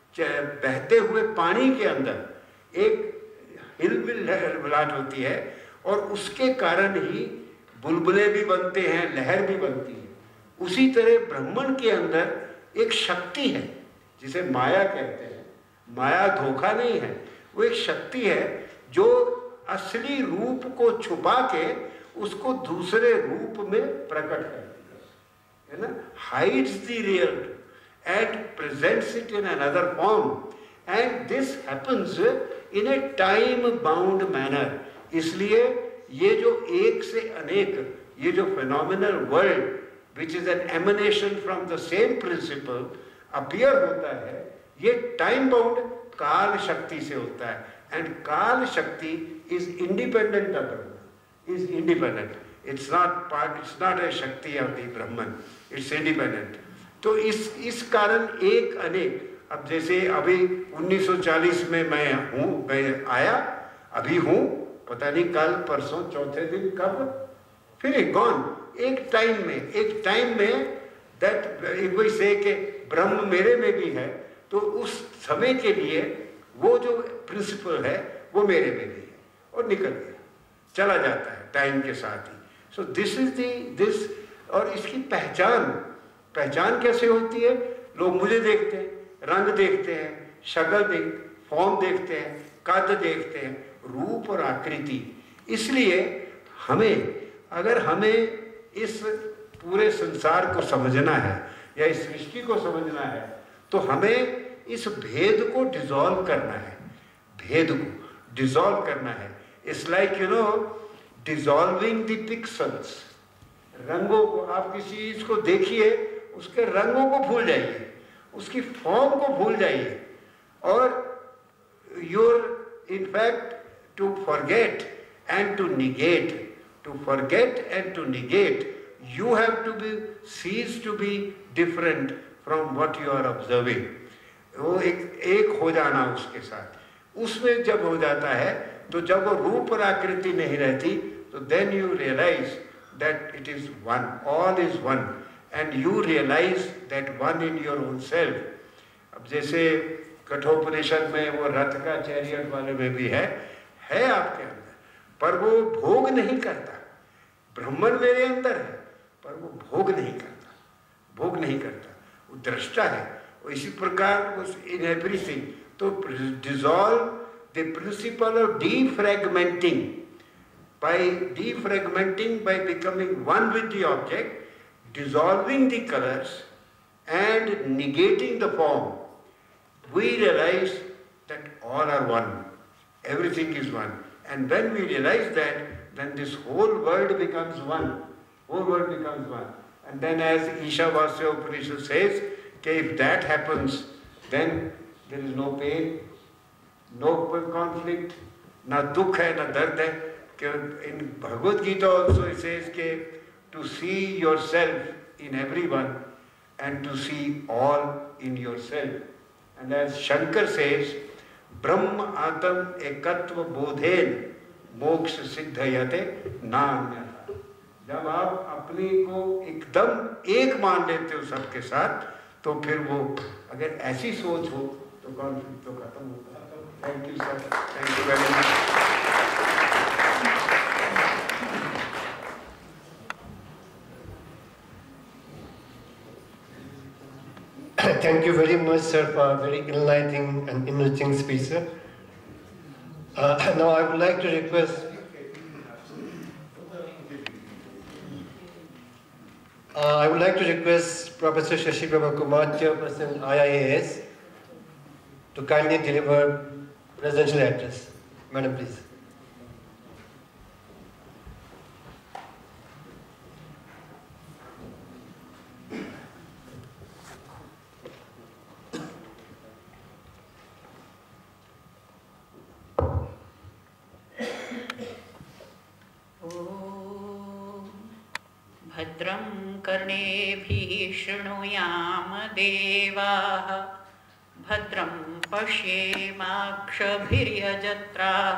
बहते हुए पानी के अंदर एक हिलमिलाहट होती है और उसके कारण ही बुलबुले भी बनते हैं, लहर भी बनती है. उसी तरह ब्रह्मन के अंदर एक शक्ति है जिसे माया कहते हैं. माया धोखा नहीं है, वो एक शक्ति है जो असली रूप को छुपा के उसको दूसरे रूप में प्रकट करती है, है ना. Hides the real and presents it in another form, and this happens in a time bound manner. इसलिए ये जो एक से अनेक, ये जो phenomenal world which is an emanation from the same principle appear होता है, ये time bound काल शक्ति से होता है. and काल शक्ति is independent of Brahman, is independent. It's not part, it's not a शक्ति of the Brahman, it's independent. तो इस इस कारण एक अनेक. अब जैसे अभी उन्नीस सौ चालीस में मैं हूँ, मैं आया, अभी हूँ, पता नहीं कल परसों चौथे दिन कब, फिर एक गॉन. एक टाइम में, एक टाइम में दैट एक वही से कि ब्रह्म मेरे में भी है, तो उस समय के लिए वो जो प्रिंसिपल है वो मेरे में भी है और निकल गया, चला जाता है टाइम के साथ ही. So this is the this. और इसकी पहचान पहचान कैसे होती है? लोग मुझे देखते हैं, रंग देखते हैं, शक्ल देख फॉर्म देखते हैं, कद देखते हैं, रूप और आकृति. इसलिए हमें, अगर हमें इस पूरे संसार को समझना है या इस सृष्टि को समझना है, तो हमें इस भेद को डिसॉल्व करना है. भेद को डिसॉल्व करना है. It's like you know dissolving the pixels. रंगों को, आप किसी चीज को देखिए, उसके रंगों को भूल जाइए, उसकी फॉर्म को भूल जाइए, और you're in fact to forget and to negate, to forget and to negate, you have to be cease to be different from what you are observing. वो एक एक हो जाना उसके साथ. उसमें जब हो जाता है, तो जब वो रूप और आकृति नहीं रहती, तो then you realize that it is one, all is one, and you realize that one in your own self. अब जैसे कठोपनिषद में वो रथ का चैरियट वाले में भी है, है आपके अंदर, पर वो भोग नहीं करता. ब्रह्मन मेरे अंदर है, पर वो भोग नहीं करता, भोग नहीं करता, वो दृष्टा है. इसी प्रकार इन एवरीथिंग. तो dissolve the principle of defragmenting, by defragmenting, by becoming one with the object, dissolving the colors and negating the form, we realize that all are one, everything is one. And when we realize that, then this whole world becomes one. Whole world becomes one. And then as Ishavasya Upanishad says, okay, if that happens, then there is no pain, no conflict, ना दुख है ना दर्द है. In Bhagavad Gita also it says ke, to see yourself in everyone and to see all in yourself. And as Shankar says, Brahma Atam Ekatva Bodhen Moksha Siddhayate Nanyata. जब आप अपने को एकदम एक मान लेते हो सबके साथ, तो फिर वो अगर ऐसी सोच हो तो कॉन्फ्लिक्ट तो खत्म होता है. Thank you sir, thank you very much. Thank you very much, sir, for a very enlightening and enriching speech, sir. Uh, now I would like to request uh, I would like to request Professor Shashi Prabha Kumar, Chairperson I I A S, to kindly deliver presidential address. Madam, please. भद्रं कर्णेभिः शृणुयाम देवाः भद्रं पश्येमाक्षभिर्यजत्राः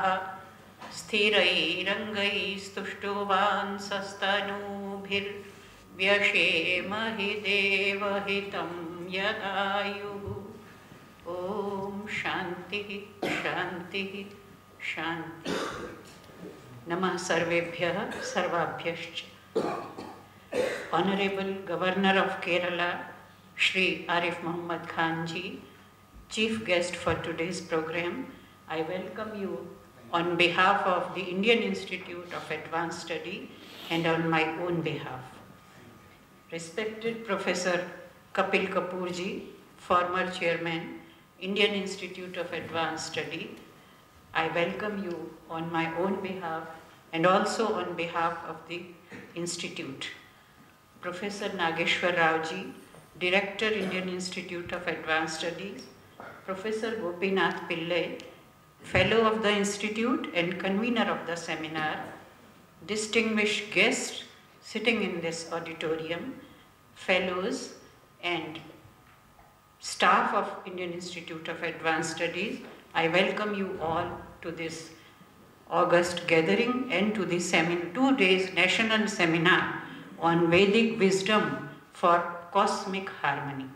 स्थिरैरङ्गैस्तुष्टुवांसस्तनूभिर्व्यशेमहि देवहितं यदायुः. ॐ शान्तिः शान्तिः शान्तिः. नमः सर्वेभ्यः सर्वाभ्यश्च. Honorable Governor of Kerala, Shri Arif Muhammad Khan ji, Chief Guest for today's program, I welcome you on behalf of the Indian Institute of Advanced Study and on my own behalf. Respected Professor Kapil Kapoor ji, former Chairman, Indian Institute of Advanced Study, I welcome you on my own behalf and also on behalf of the Institute. Professor Nageshwar Rao ji, Director, Indian Institute of Advanced Studies, Professor Gopinath Pillai, Fellow of the Institute and Convener of the seminar, distinguished guests sitting in this auditorium, Fellows and staff of Indian Institute of Advanced Studies, I welcome you all to this August gathering and to the semin two days national seminar on Vedic wisdom for cosmic harmony.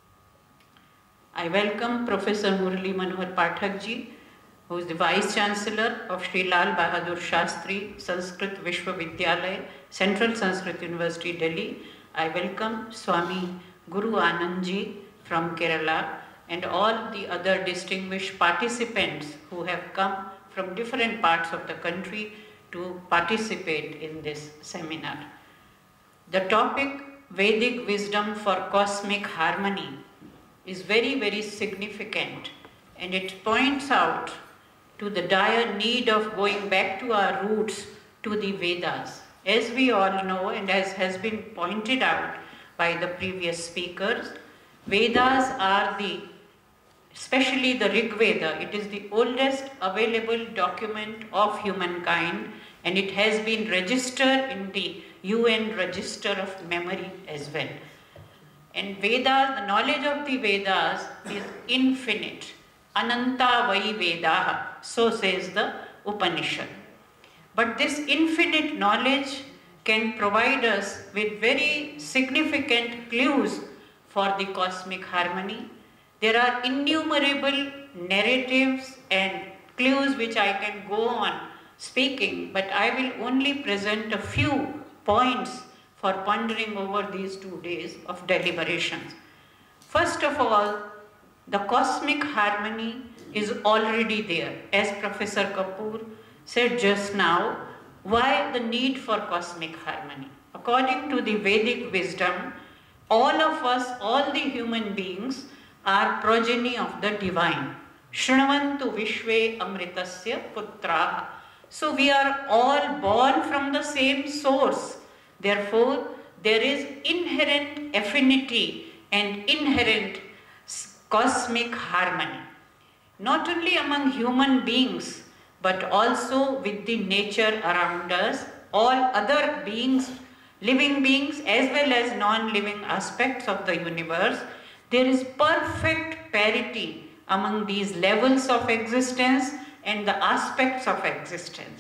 I welcome Professor Murali Manohar Pathak ji, who is the Vice Chancellor of Sri Lal Bahadur Shastri Sanskrit Vishwavidyalaya, Central Sanskrit University, Delhi. I welcome Swami Guru Anand ji from Kerala and all the other distinguished participants who have come from different parts of the country to participate in this seminar. The topic Vedic wisdom for cosmic harmony is very, very significant, and it points out to the dire need of going back to our roots, to the Vedas. As we all know, and as has been pointed out by the previous speakers, Vedas are the, especially the Rig Veda, it is the oldest available document of humankind, and it has been registered in the U N Register of Memory as well. And Vedas, the knowledge of the Vedas is infinite. Ananta vai Vedaha, so says the Upanishad. But this infinite knowledge can provide us with very significant clues for the cosmic harmony. There are innumerable narratives and clues which I can go on speaking, but I will only present a few points for pondering over these two days of deliberations. First of all, the cosmic harmony is already there. As Professor Kapoor said just now, why the need for cosmic harmony? According to the Vedic wisdom, all of us, all the human beings, are progeny of the divine. Shrunavantu Vishve Amritasya Putraha. So we are all born from the same source. Therefore, there is inherent affinity and inherent cosmic harmony. not only among human beings, but also with the nature around us, all other beings, living beings as well as non-living aspects of the universe. There is perfect parity among these levels of existence and the aspects of existence.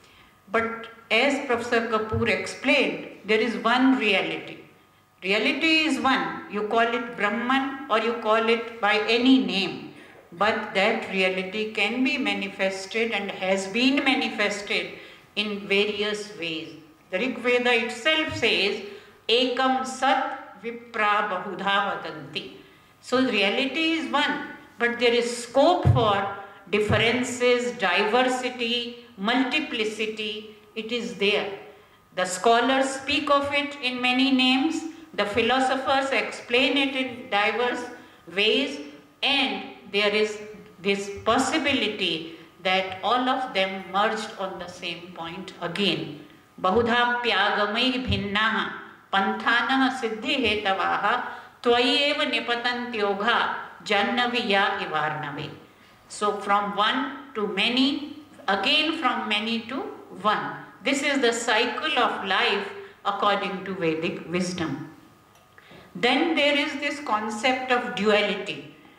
But as Professor Kapoor explained, there is one reality. Reality is one. You call it Brahman or you call it by any name. But that reality can be manifested and has been manifested in various ways. The Rig Veda itself says, Ekam Sat Vipra Bahudha Vadanti. So reality is one, but there is scope for differences, diversity, multiplicity. It is there. The scholars speak of it in many names. The philosophers explain it in diverse ways, and there is this possibility that all of them merged on the same point again. Bahudha pyagamai bhinnaha panthanah siddhi hetavaha tvayeva nipatantyoga jannaviya ivarnave. So from one to many, again from many to one. This is the cycle of life according to Vedic wisdom. Then there is this concept of duality.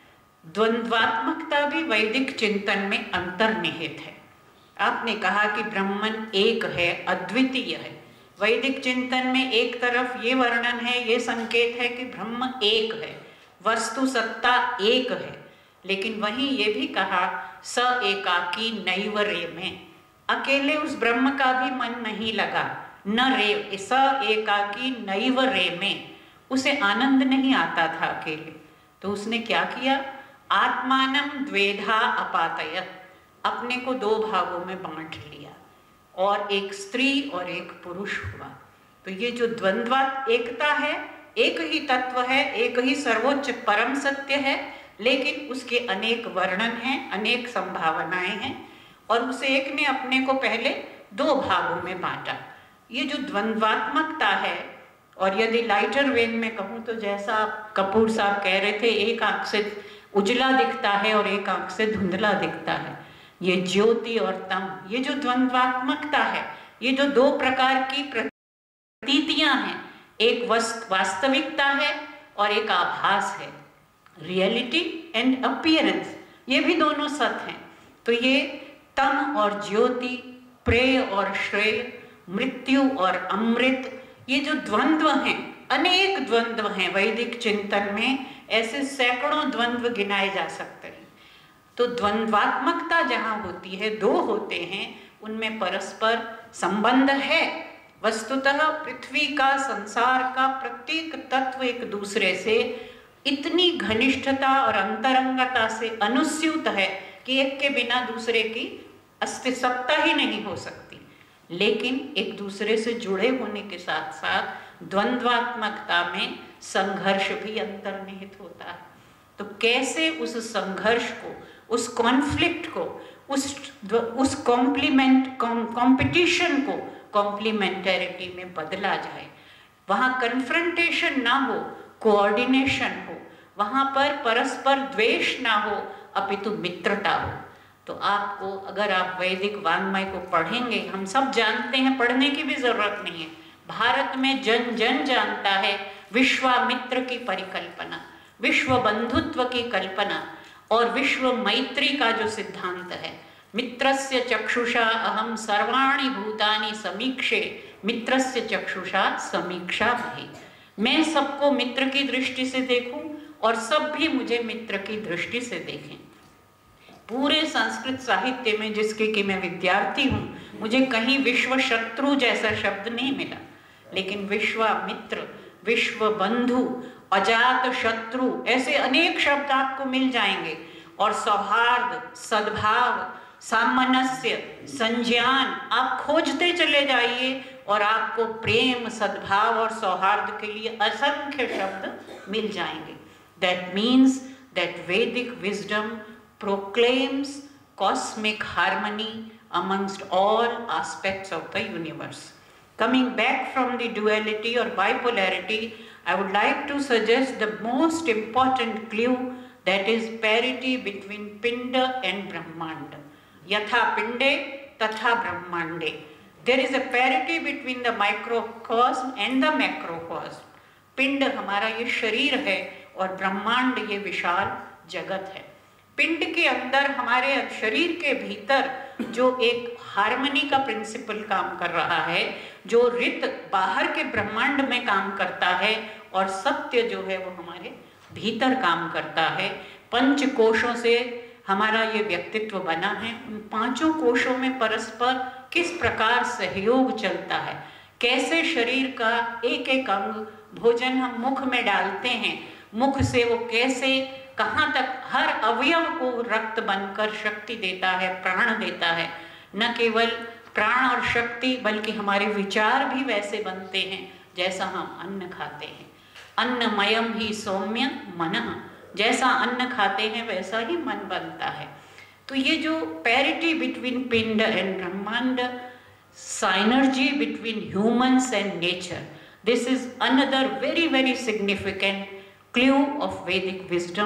द्वंद्वात्मकता भी वैदिक चिंतन में अंतर्निहित है. आपने कहा कि ब्रह्मन एक है, अद्वितीय है. वैदिक चिंतन में एक तरफ ये वर्णन है, ये संकेत है कि ब्रह्म एक है, वस्तु सत्ता एक है. लेकिन वहीं ये भी कहा स एकाकी नैव रे में, अकेले उस ब्रह्म का भी मन नहीं लगा. न रे, स एकाकी नैव रे में, उसे आनंद नहीं आता था अकेले. तो उसने क्या किया? आत्मानम द्वेधा अपातयत, अपने को दो भागों में बांट लिया और एक स्त्री और एक पुरुष हुआ. तो ये जो द्वंद्वात एकता है, एक ही तत्व है, एक ही सर्वोच्च परम सत्य है, लेकिन उसके अनेक वर्णन हैं, अनेक संभावनाएं हैं, और उसे एक ने अपने को पहले दो भागों में बांटा. ये जो द्वंद्वात्मकता है, और यदि लाइटर वेन में कहूँ तो जैसा कपूर साहब कह रहे थे, एक आंख से उजला दिखता है और एक आंख से धुंधला दिखता है. ये ज्योति और तम, ये जो द्वंद्वात्मकता है, ये जो दो प्रकार की प्रतीतियां हैं, एक वास्तविकता है और एक आभास है. रियलिटी एंड अपीयरेंस, ये भी दोनों सत हैं. तो ये तम और ज्योति, प्रेय और श्रेय, मृत्यु और अमृत, ये जो द्वंद्व हैं, अनेक द्वंद्व हैं वैदिक चिंतन में. ऐसे सैकड़ों द्वंद्व गिनाए जा सकते हैं. तो द्वंद्वात्मकता जहाँ होती है, दो होते हैं, उनमें परस्पर संबंध है. वस्तुतः पृथ्वी का, संसार का प्रत्येक तत्व एक दूसरे से इतनी घनिष्ठता और अंतरंगता से अनुस्यूत है कि एक के बिना दूसरे की अस्तित्वता ही नहीं हो सकती. लेकिन एक दूसरे से जुड़े होने के साथ साथ द्वंद्वात्मकता में संघर्ष भी अंतर्निहित होता है. तो कैसे उस संघर्ष को, उस कॉन्फ्लिक्ट को, उस उस कॉम्प्लीमेंट कॉम्पिटिशन को कॉम्प्लीमेंटरिटी में बदला जाए. वहाँ कन्फ्रंटेशन ना हो, कोऑर्डिनेशन हो. वहाँ पर परस्पर द्वेष ना हो, अपितु मित्रता हो. तो आपको, अगर आप वैदिक वाङ्मय को पढ़ेंगे, हम सब जानते हैं, पढ़ने की भी जरूरत नहीं है, भारत में जन जन जानता है विश्वामित्र की परिकल्पना, विश्व बंधुत्व की कल्पना और विश्व मैत्री का जो सिद्धांत है. मित्रस्य चक्षुषा अहम सर्वाणि भूतानि समीक्षे, मित्रस्य चक्षुषा समीक्षा भई. मैं सबको मित्र की दृष्टि से देखूं और सब भी मुझे मित्र की दृष्टि से देखें. पूरे संस्कृत साहित्य में, जिसके कि मैं विद्यार्थी हूँ, मुझे कहीं विश्व शत्रु जैसा शब्द नहीं मिला. लेकिन विश्वामित्र, विश्व बंधु, अजात शत्रु, ऐसे अनेक शब्द आपको मिल जाएंगे. और सौहार्द, सद्भाव, सामनस्य, संज्ञान, आप खोजते चले जाइए और आपको प्रेम, सद्भाव और सौहार्द के लिए असंख्य शब्द मिल जाएंगे. That means that Vedic wisdom proclaims cosmic harmony amongst all aspects of the universe. Coming back from the duality or bipolarity, I would like to suggest the most important clue that is parity between Pinda and Brahmanda. Yatha Pinde, Tatha Brahmande. There is a parity between the microcosm and the macrocosm. पिंड हमारा ये शरीर है और ब्रह्मांड ये विशाल जगत है। पिंड के अंदर हमारे शरीर के भीतर जो एक हार्मनी का प्रिंसिपल काम कर रहा है, जो रित बाहर के ब्रह्मांड में काम करता है और सत्य जो है वो हमारे भीतर काम करता है। पंच कोशों से हमारा ये व्यक्तित्व बना है। उन पांचों कोशों में परस्पर किस प्रकार सहयोग चलता है, कैसे शरीर का एक एक अंग, भोजन हम मुख में डालते हैं, मुख से वो कैसे कहाँ तक हर अवयव को रक्त बनकर शक्ति देता है, प्राण देता है। न केवल प्राण और शक्ति बल्कि हमारे विचार भी वैसे बनते हैं जैसा हम अन्न खाते हैं। अन्नमयम ही सौम्य मनः, जैसा अन्न खाते हैं वैसा ही मन बनता है। तो ये जो पैरिटी बिटवीन पिंड एंड ब्रह्मांड, synergy between humans and nature, this is another very very significant clue of Vedic wisdom.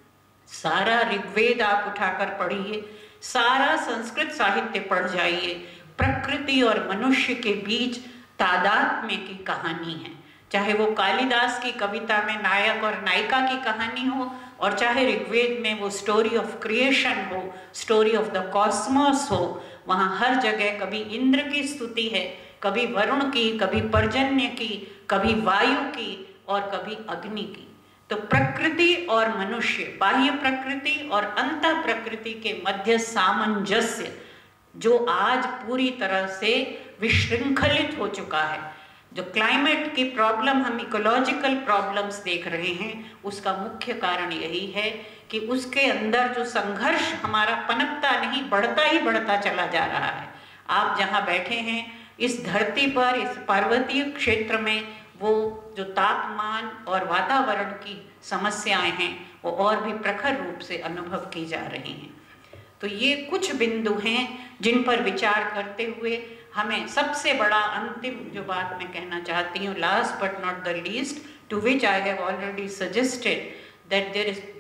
सारा ऋग्वेद आप उठाकर पढ़िए, सारा संस्कृत साहित्य पढ़ जाइए, प्रकृति और मनुष्य के बीच तादात्म्य की कहानी है। चाहे वो कालिदास की कविता में नायक और नायिका की कहानी हो, और चाहे ऋग्वेद में वो स्टोरी ऑफ क्रिएशन हो, स्टोरी ऑफ द कॉस्मोस हो, वहाँ हर जगह कभी इंद्र की स्तुति है, कभी वरुण की, कभी पर्जन्य की, कभी वायु की और कभी अग्नि की। तो प्रकृति और मनुष्य, बाह्य प्रकृति और अंतः प्रकृति के मध्य सामंजस्य जो आज पूरी तरह से विशृंखलित हो चुका है। जो क्लाइमेट की प्रॉब्लम, हम इकोलॉजिकल प्रॉब्लम्स देख रहे हैं, उसका मुख्य कारण यही है कि उसके अंदर जो संघर्ष हमारा पनपता नहीं, बढ़ता ही बढ़ता चला जा रहा है। आप जहाँ बैठे हैं इस धरती पर, इस पर्वतीय क्षेत्र में, वो जो तापमान और वातावरण की समस्याएं हैं वो और भी प्रखर रूप से अनुभव की जा रही हैं। तो ये कुछ बिंदु हैं जिन पर विचार करते हुए हमें सबसे बड़ा अंतिम जो बात मैं कहना चाहती हूँ, last but not the least, to which I have already suggested that there is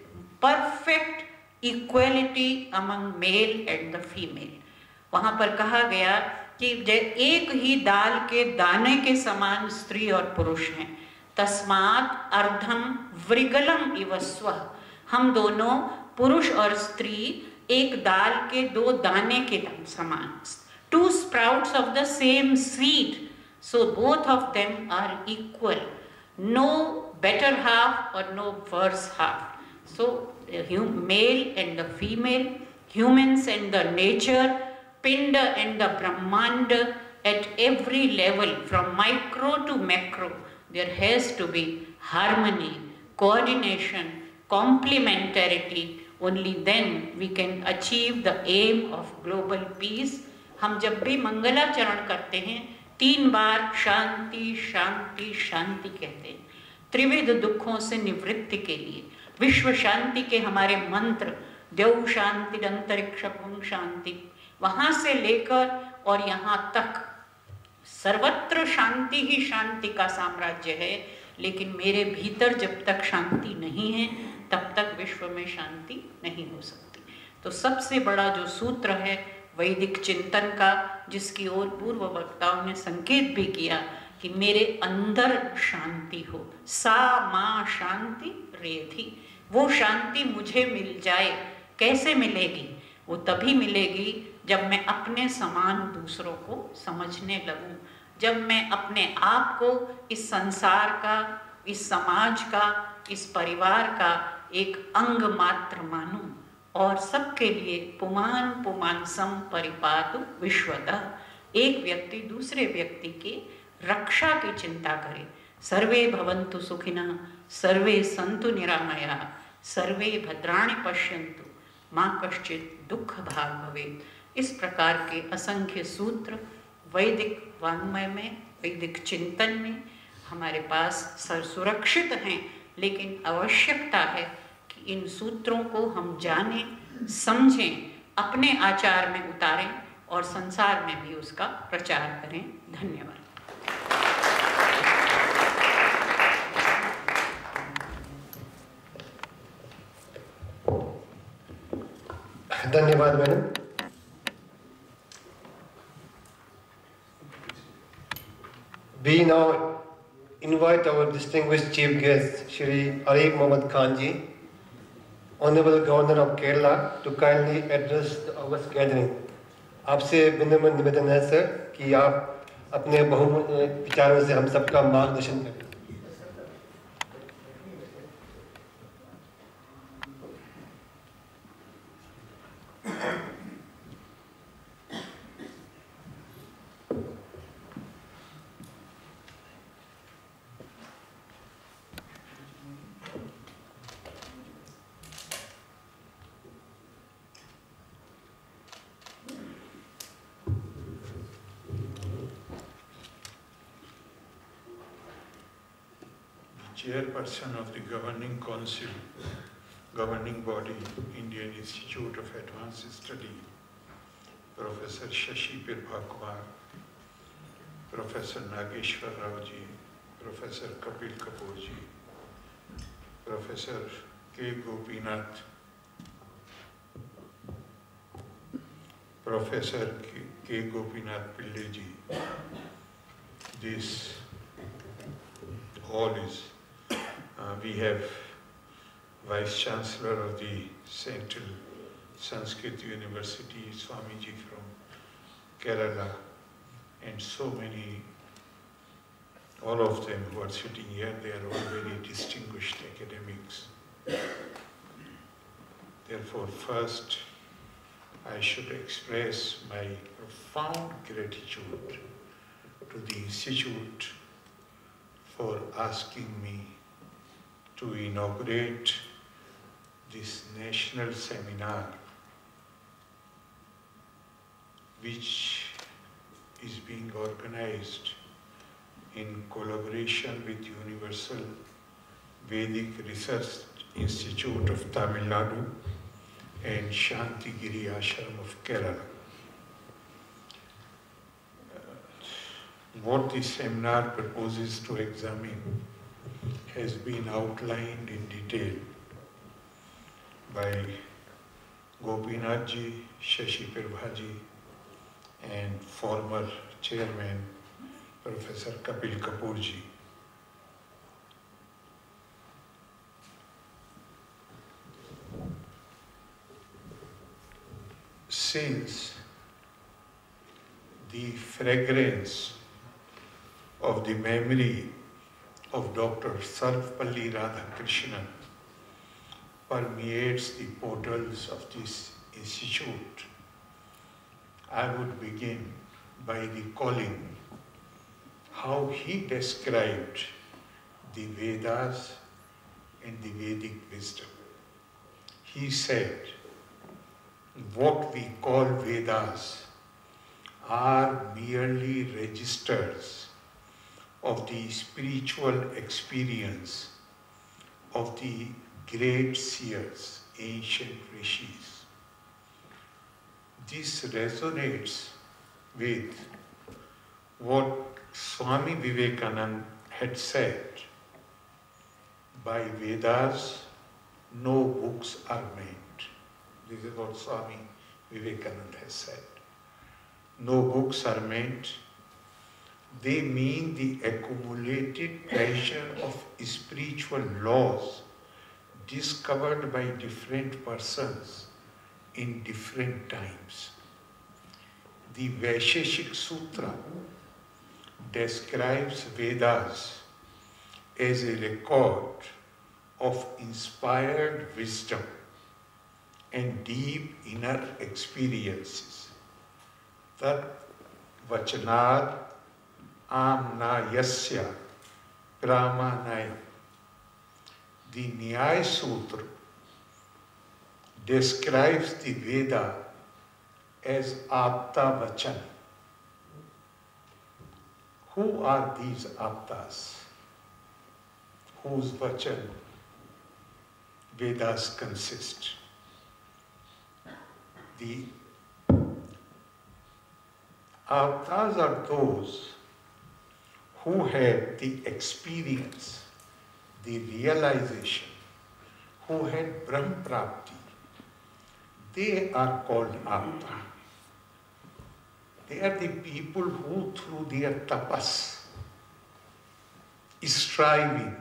perfect equality among male and the female. वहाँ पर कहा गया कि एक ही दाल के दाने के समान स्त्री और पुरुष हैं। तस्मात् अर्धम वृगलम इव स्वः, हम दोनों पुरुष और स्त्री एक दाल के दो दाने के समान, two sprouts of the same seed, so both of them are equal, no better half or no worse half. So the male and the female, humans and the nature, Pinda and the Brahmanda, at every level from micro to macro, there has to be harmony, coordination, complementarity. Only then we can achieve the aim of global peace. हम जब भी मंगलाचरण करते हैं तीन बार शांति शांति शांति कहते हैं, त्रिविध दुखों से निवृत्ति के लिए। विश्व शांति के हमारे मंत्र द्यौ शांति अंतरिक्ष पुं शांति, वहाँ से लेकर और यहाँ तक सर्वत्र शांति ही शांति का साम्राज्य है। लेकिन मेरे भीतर जब तक शांति नहीं है तब तक विश्व में शांति नहीं हो सकती। तो सबसे बड़ा जो सूत्र है वैदिक चिंतन का, जिसकी ओर पूर्व वक्ताओं ने संकेत भी किया कि मेरे अंदर शांति हो, सा माँ शांति रेधि, वो शांति मुझे मिल जाए। कैसे मिलेगी? वो तभी मिलेगी जब मैं अपने समान दूसरों को समझने लगूं, जब मैं अपने आप को इस संसार का, इस समाज का, इस परिवार का एक अंग मात्र मानूं और सबके लिए पुमान पुमान सम परिपातु विश्वतः, एक व्यक्ति दूसरे व्यक्ति की रक्षा की चिंता करे। सर्वे भवन्तु सुखिनः, सर्वे सन्तु निरामयाः, सर्वे भद्राणि पश्यन्तु, माँ कश्चित् दुख भाग भवेत्। इस प्रकार के असंख्य सूत्र वैदिक वाङ्मय में, वैदिक चिंतन में हमारे पास सर सुरक्षित हैं। लेकिन आवश्यकता है कि इन सूत्रों को हम जानें, समझें, अपने आचार में उतारें और संसार में भी उसका प्रचार करें। धन्यवाद। धन्यवाद madam. We now invite our distinguished chief guest, Shri Arif Mohammad Khan ji, Honorable Governor of Kerala, to kindly address our gathering. आपसे विनम्र निवेदन है सर कि आप अपने बहुमूल्य विचारों से हम सबका मार्गदर्शन करें। Chairperson of the Governing Council, Governing Body, Indian Institute of Advanced Study, Professor Shashi Pirbhakumar, Professor Nageshwar Rao ji, Professor Kapil Kapoor ji, Professor K. Gopinath, Professor K. K. Gopinath Pillai ji. This hall is Uh, we have Vice Chancellor of the Central Sanskrit University, Swamiji from Kerala, and so many, all of them who are sitting here, they are all very distinguished academics. Therefore, first, I should express my profound gratitude to the Institute for asking me to inaugurate this national seminar, which is being organized in collaboration with Universal Vedic Research Institute of Tamil Nadu and Shantigiri Ashram of Kerala. Uh, what this seminar proposes to examine has been outlined in detail by Gopinath ji, Shashi Pirbha ji, and former chairman Professor Kapil Kapoor ji. Since the fragrance of the memory of Doctor Sarvapalli Radhakrishnan permeates the portals of this institute, I would begin by recalling how he described the Vedas and the Vedic wisdom. He said, what we call Vedas are merely registers of the spiritual experience of the great seers, ancient rishis. This resonates with what Swami Vivekananda had said, by Vedas no books are made. This is what Swami Vivekananda has said. No books are made. They mean the accumulated treasure of spiritual laws discovered by different persons in different times. The Vaisheshik Sutra describes Vedas as a record of inspired wisdom and deep inner experiences. Tat vachanad amnayasya pramanaya. The Nyaya Sutra describes the Veda as Apta Vachan. Who are these Aptas? Whose Vachan Vedas consist? The Aptas are those who had the experience, the realization, who had Brahm Prapti, they are called Apta. They are the people who through their tapas, striving,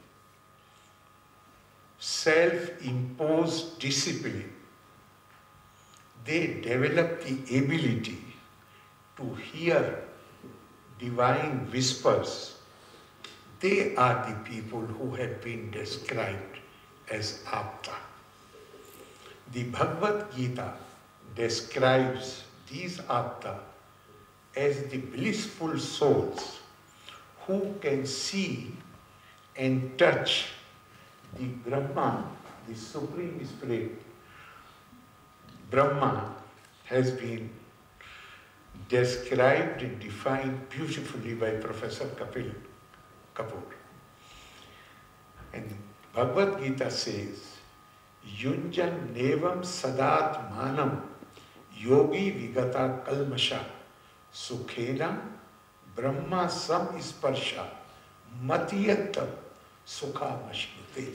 self-imposed discipline, they develop the ability to hear divine whispers. They are the people who have been described as Apta. The Bhagavad Gita describes these Apta as the blissful souls who can see and touch the Brahman, the Supreme Spirit. Brahma has been described and defined beautifully by Professor Kapil Kapoor. And Bhagavad Gita says, Yunjan nevam sadat manam yogi vigata kalmasha sukhena brahma sam isparsha matiyattam sukha mashnute.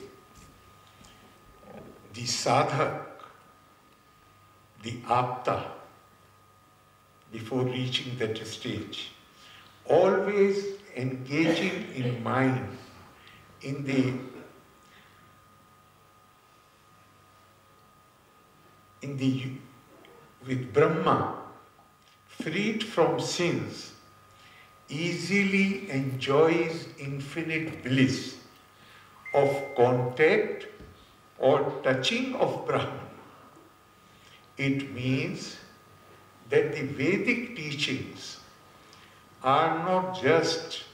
The sadhak, the apta, before reaching that stage, always engaging in mind in the in the with Brahma, freed from sins, easily enjoys infinite bliss of contact or touching of Brahman. It means that the Vedic teachings are not just,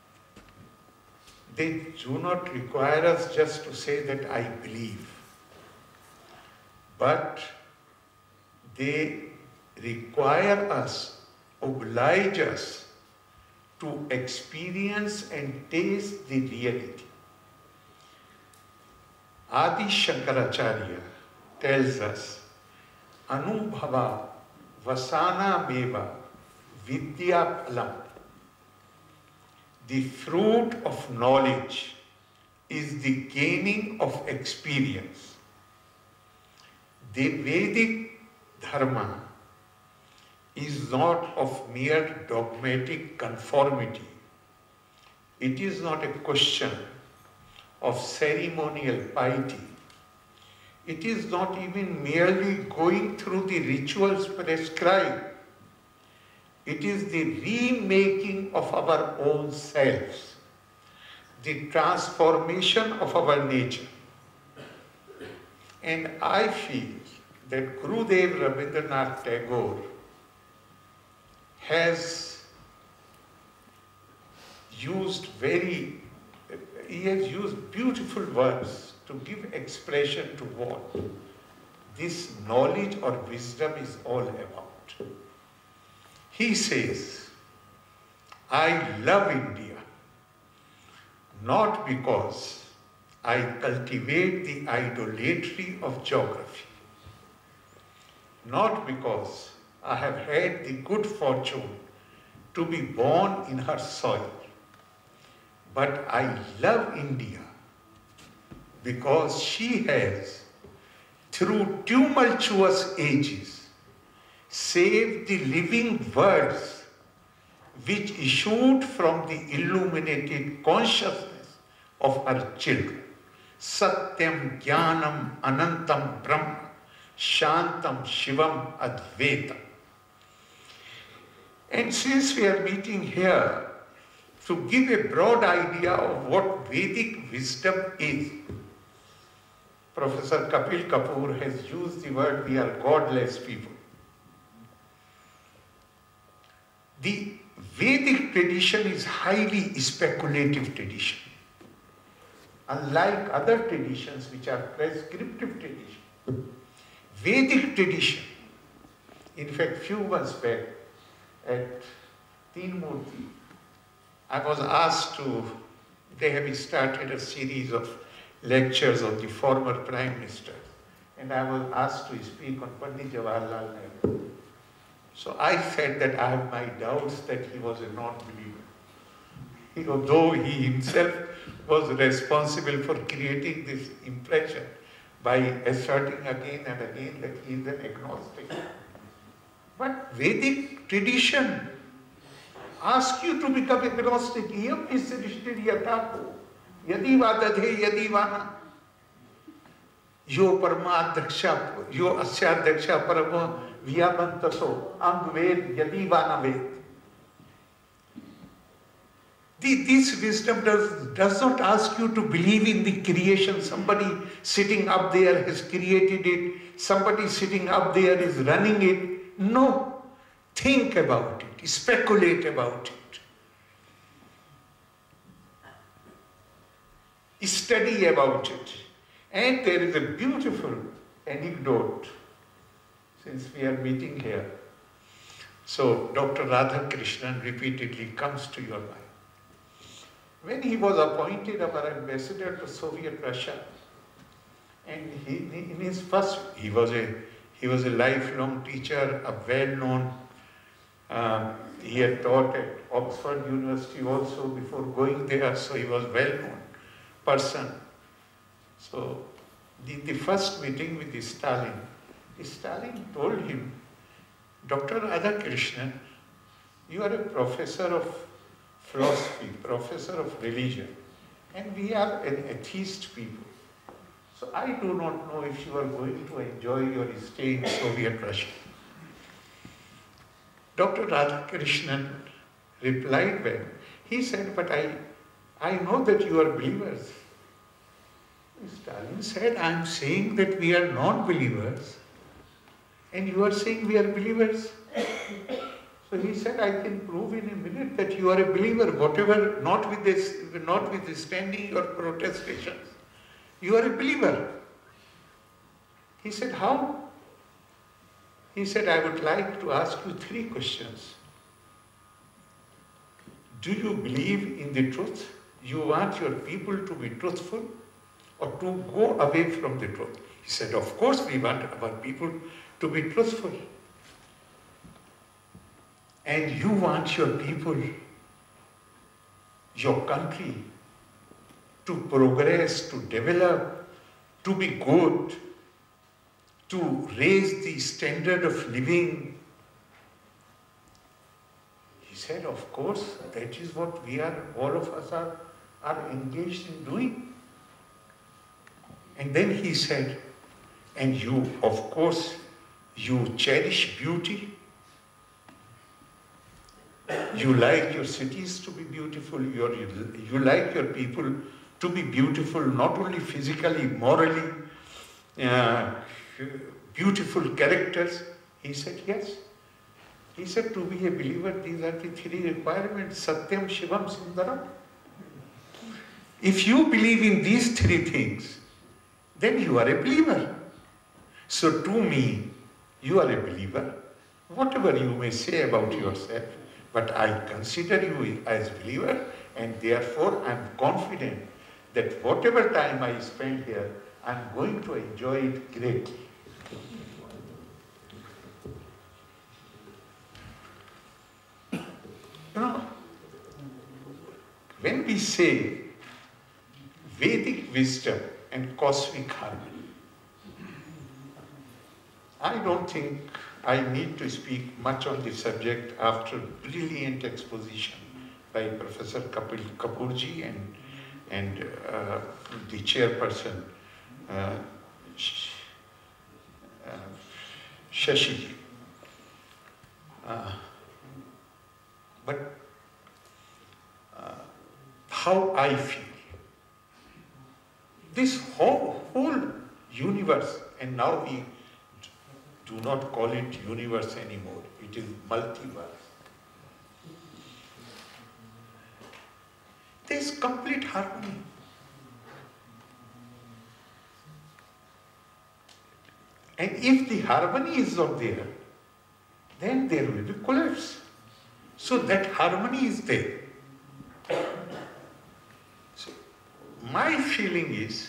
they do not require us just to say that I believe, but they require us, oblige us to experience and taste the reality. Adi Shankaracharya tells us, Anubhava vasana meva vidya phalam. The fruit of knowledge is the gaining of experience. The Vedic dharma is not of mere dogmatic conformity. It is not a question of ceremonial piety. It is not even merely going through the rituals prescribed. It is the remaking of our own selves, the transformation of our nature. And I feel that Gurudev Rabindranath Tagore has used very, he has used beautiful words to give expression to what this knowledge or wisdom is all about. He says, I love India, not because I cultivate the idolatry of geography, not because I have had the good fortune to be born in her soil, but I love India because she has, through tumultuous ages, saved the living words which issued from the illuminated consciousness of her children. Satyam Jnanam Anantam Brahma Shantam Shivam Advaitam. And since we are meeting here to give a broad idea of what Vedic wisdom is, Professor Kapil Kapoor has used the word, we are godless people. The Vedic tradition is highly speculative tradition. Unlike other traditions which are prescriptive tradition, Vedic tradition, in fact, few months back at Teen Murti, I was asked to, they have started a series of lectures on the former Prime Minister, and I was asked to speak on Pandit Jawaharlal Nehru. So I said that I have my doubts that he was a non-believer. Although he himself was responsible for creating this impression by asserting again and again that he is an agnostic. But Vedic tradition asks you to become agnostic. Iyam nisrishtir yatapo yadi vadadhe yadi vana yo parmadhaksha yo asyadhaksha parama vyamantaso angved yadi vana ved. This wisdom does, does not ask you to believe in the creation. Somebody sitting up there has created it. Somebody sitting up there is running it. No. Think about it. Speculate about it. Study about it. And there is a beautiful anecdote, since we are meeting here. So Doctor Radhakrishnan repeatedly comes to your mind. When he was appointed our ambassador to Soviet Russia, and he, in his first, he was a he was a lifelong teacher, a well-known. Uh, he had taught at Oxford University also before going there, so he was well-known person. So the, the first meeting with the Stalin, the Stalin told him, Doctor Radhakrishnan, you are a professor of philosophy, professor of religion, and we are an atheist people. So I do not know if you are going to enjoy your stay in Soviet Russia. Doctor Radhakrishnan replied well. He said, but I, I know that you are believers. Stalin said, I am saying that we are non-believers, and you are saying we are believers. So he said, I can prove in a minute that you are a believer, whatever, not with this, not with standing your protestations. You are a believer. He said, how? He said, I would like to ask you three questions. Do you believe in the truth? You want your people to be truthful or to go away from the truth? He said, of course we want our people to be truthful. And you want your people, your country, to progress, to develop, to be good, to raise the standard of living. He said, of course, that is what we are, all of us are, are engaged in doing. And then he said, and you, of course, you cherish beauty. You like your cities to be beautiful, your, you like your people to be beautiful, not only physically, morally, uh, beautiful characters. He said, yes. He said, to be a believer, these are the three requirements, Satyam, Shivam, Sundaram. If you believe in these three things, then you are a believer. So to me, you are a believer. Whatever you may say about yourself, but I consider you as a believer, and therefore I am confident that whatever time I spend here, I am going to enjoy it greatly. You know, when we say Vedic wisdom and cosmic harmony, I don't think I need to speak much on the subject after brilliant exposition by Professor Kapil Kapoorji and, and uh, the chairperson, uh, Sh uh, Shashi. Uh, but uh, how I feel, this whole, whole universe, and now we do not call it universe anymore, it is multiverse. There is complete harmony. And if the harmony is not there, then there will be collapse. So that harmony is there. So my feeling is,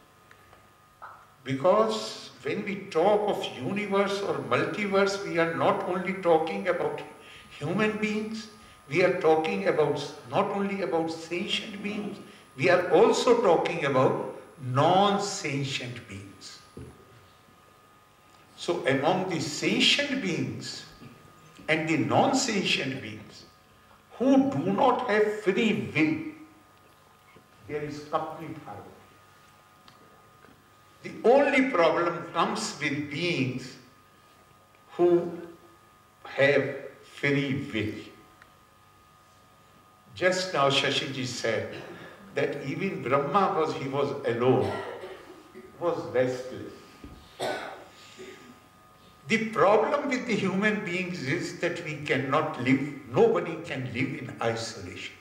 because when we talk of universe or multiverse, we are not only talking about human beings, we are talking about not only about sentient beings, we are also talking about non-sentient beings. So among the sentient beings and the non-sentient beings who do not have free will, there is complete harmony. The only problem comes with beings who have free will. Just now Shashiji said that even Brahma was, he was alone, was restless. The problem with the human beings is that we cannot live, nobody can live in isolation.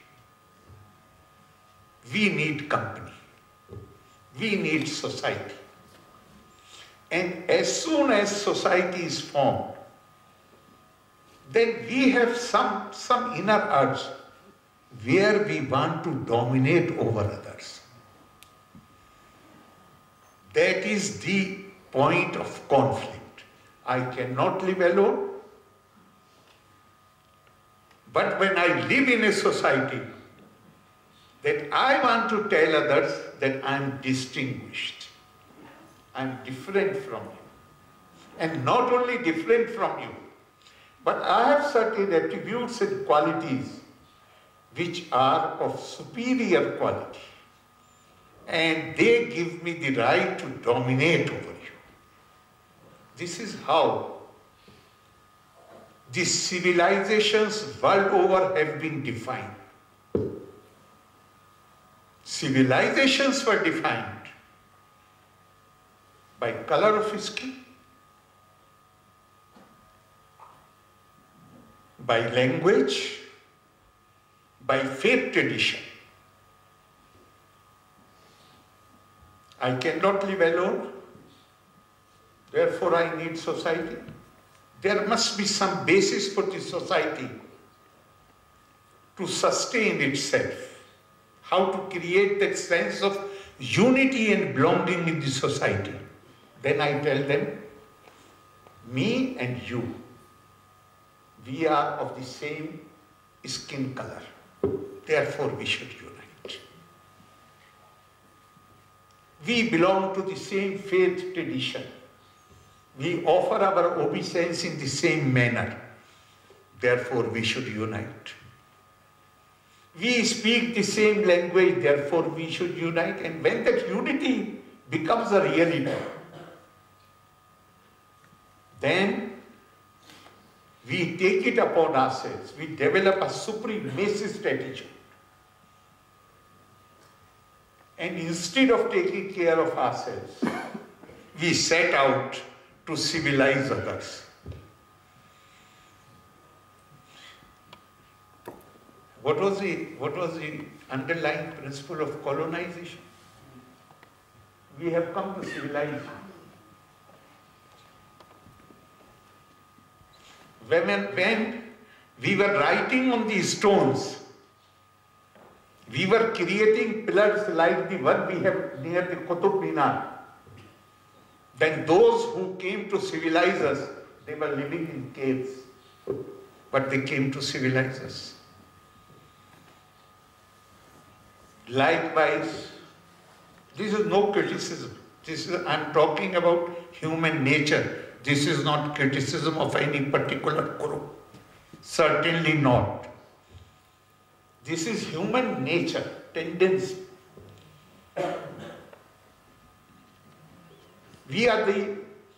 We need company. We need society. And as soon as society is formed, then we have some, some inner urge where we want to dominate over others. That is the point of conflict. I cannot live alone, but when I live in a society, that I want to tell others that I am distinguished. I am different from you. And not only different from you, but I have certain attributes and qualities which are of superior quality. And they give me the right to dominate over you. This is how the civilizations world over have been defined. Civilizations were defined by color of skin, by language, by faith tradition. I cannot live alone, therefore I need society. There must be some basis for the society to sustain itself. How to create that sense of unity and belonging in the society. Then I tell them, me and you, we are of the same skin color. Therefore we should unite. We belong to the same faith tradition. We offer our obeisance in the same manner. Therefore we should unite. We speak the same language, therefore we should unite. And when that unity becomes a reality, then we take it upon ourselves. We develop a supremacist attitude. And instead of taking care of ourselves, we set out to civilize others. What was the, what was the underlying principle of colonization? We have come to civilize. When, when we were writing on these stones, we were creating pillars like the one we have near the Qutub Minar. Then those who came to civilize us, they were living in caves, but they came to civilize us. Likewise, this is no criticism. This is, I'm talking about human nature. This is not criticism of any particular group. Certainly not. This is human nature, tendency. We are the,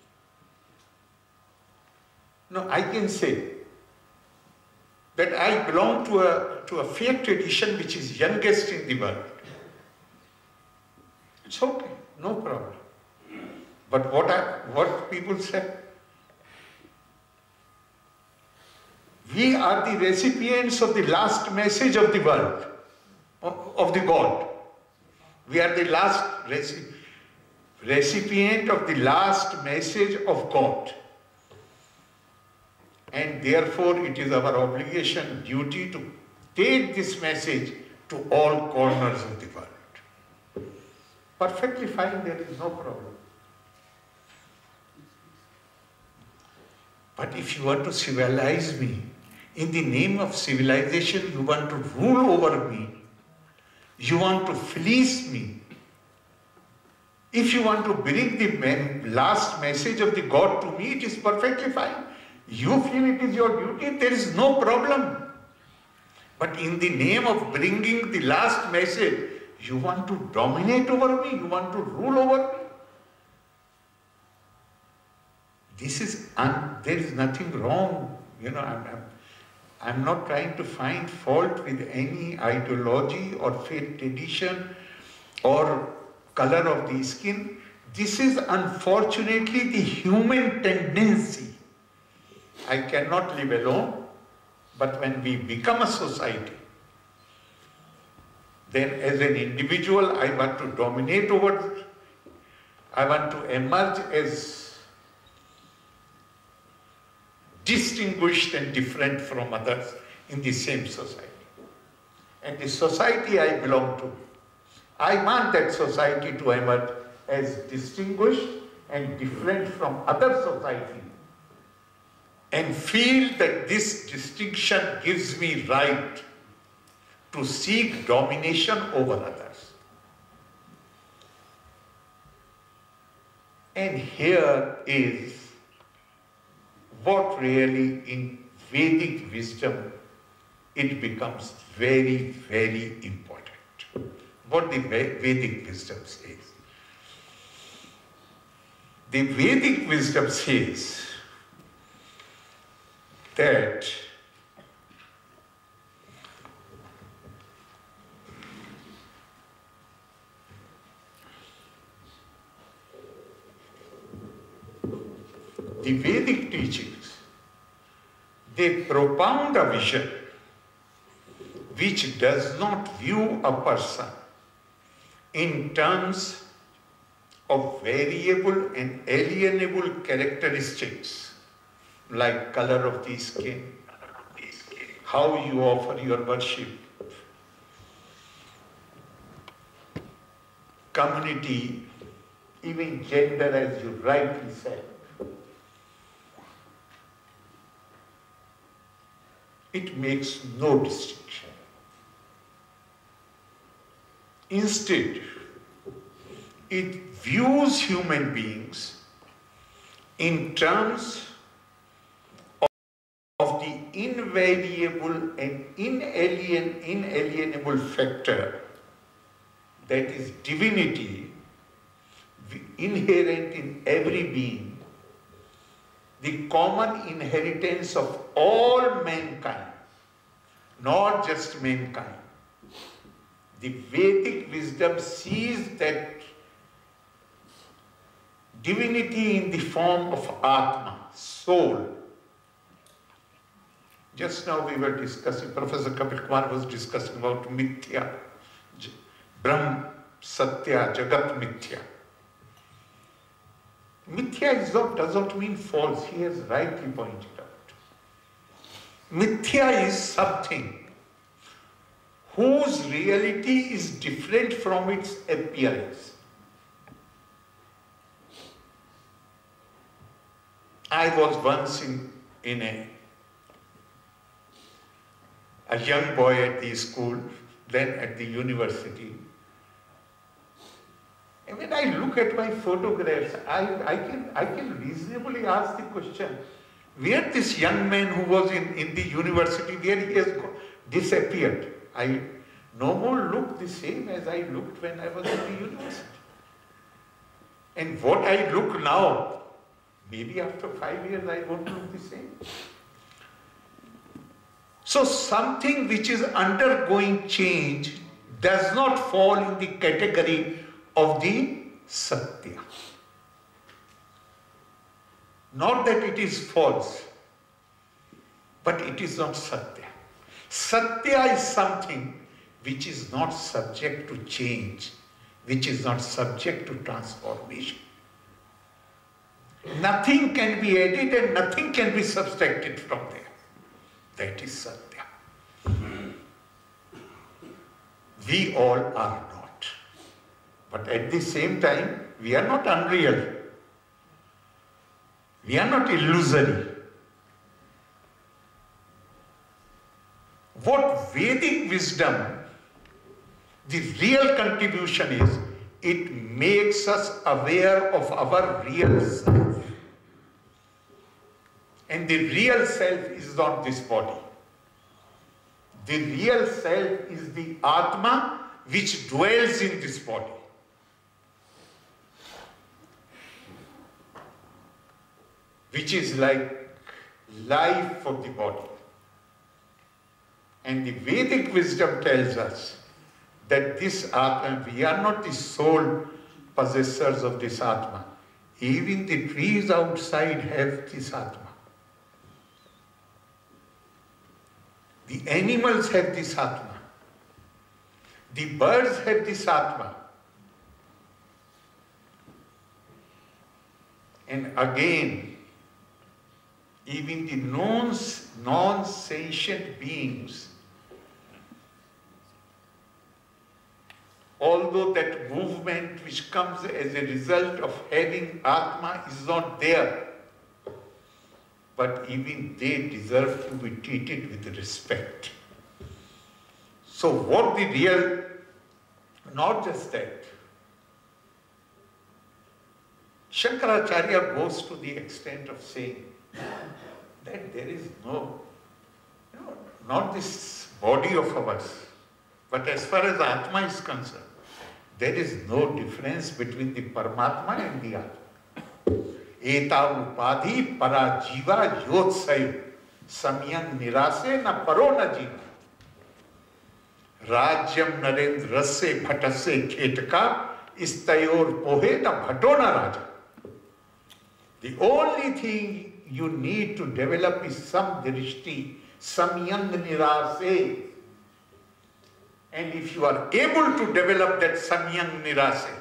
no, I can say that I belong to a, to a faith tradition which is youngest in the world. It's okay, no problem. But what, I, what people say, we are the recipients of the last message of the world, of, of the God. We are the last reci recipient of the last message of God. And therefore it is our obligation, duty to take this message to all corners of the world. Perfectly fine, there is no problem. But if you want to civilize me, in the name of civilization, you want to rule over me, you want to fleece me, If you want to bring the men, last message of the God to me, it is perfectly fine. You feel it is your duty, there is no problem. But in the name of bringing the last message, you want to dominate over me, you want to rule over me. This is, un, there is nothing wrong. You know, I'm, I'm, I'm not trying to find fault with any ideology or faith tradition or color of the skin. This is unfortunately the human tendency. I cannot live alone, but when we become a society, then as an individual I want to dominate over, I want to emerge as distinguished and different from others in the same society. And the society I belong to, I want that society to emerge as distinguished and different from other societies, and feel that this distinction gives me right to seek domination over others. And here is what really in Vedic wisdom it becomes very, very important. What the Vedic wisdom says. The Vedic wisdom says that the Vedic teachings, they propound a vision which does not view a person in terms of variable and alienable characteristics like color of the skin, how you offer your worship, community, even gender, as you rightly said. It makes no distinction. Instead, it views human beings in terms of, of the invariable and inalien, inalienable factor that is divinity inherent in every being, the common inheritance of all mankind, not just mankind. The Vedic wisdom sees that divinity in the form of Atma, soul. Just now we were discussing, Professor Kapil Kumar was discussing about Mithya, Brahm, Satya, Jagat Mithya. Mithya is not, does not mean false, he has rightly pointed out. Mithya is something whose reality is different from its appearance. I was once in, in a, a young boy at the school, then at the university. And when I look at my photographs, I, I, can, I can reasonably ask the question, where this young man who was in, in the university, where he has disappeared. I no more look the same as I looked when I was in the university. And what I look now, maybe after five years I won't look the same. So something which is undergoing change does not fall in the category of the Satya. Not that it is false, but it is not Satya. Satya is something which is not subject to change, which is not subject to transformation. Nothing can be added and nothing can be subtracted from there. That is Satya. We all are not. But at the same time, we are not unreal. We are not illusory. What Vedic wisdom, the real contribution is, it makes us aware of our real self. And the real self is not this body. The real self is the Atma which dwells in this body. Which is like life for the body. And the Vedic wisdom tells us that this Atma, we are not the sole possessors of this Atma. Even the trees outside have this Atma. The animals have this Atma. The birds have this Atma. And again, even the non-sentient beings, although that movement which comes as a result of having Atma is not there, but even they deserve to be treated with respect. So what the real, not just that, Shankaracharya goes to the extent of saying that there is no, you know, not this body of ours, but as far as Atma is concerned, there is no difference between the Paramatma and the Atma. Eta upadhi para jiva yotsayu samyang nirase na paro na jiva. Rajyam narendrase bhatase khetaka istayor pohe na bhato na raja. The only thing you need to develop is some drishti, samyang nirase. And if you are able to develop that samyang nirase,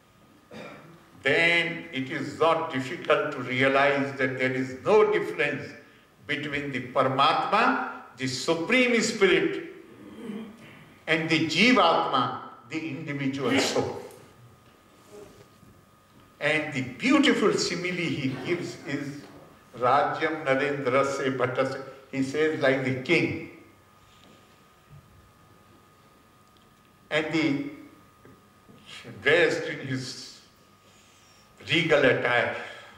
then it is not difficult to realize that there is no difference between the Paramatma, the Supreme Spirit, and the Jivatma, the individual soul. And the beautiful simile he gives is Rajyam Narendrase Bhatase. He says like the king. And the dressed in his regal attire.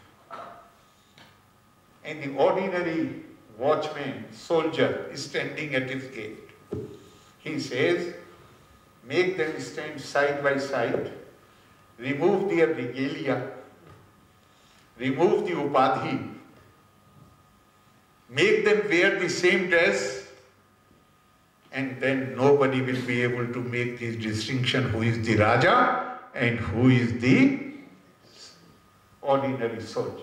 And the ordinary watchman, soldier, is standing at his gate. He says, make them stand side by side, remove their regalia, remove the upadhi, make them wear the same dress, and then nobody will be able to make this distinction who is the Raja and who is the ordinary soldier.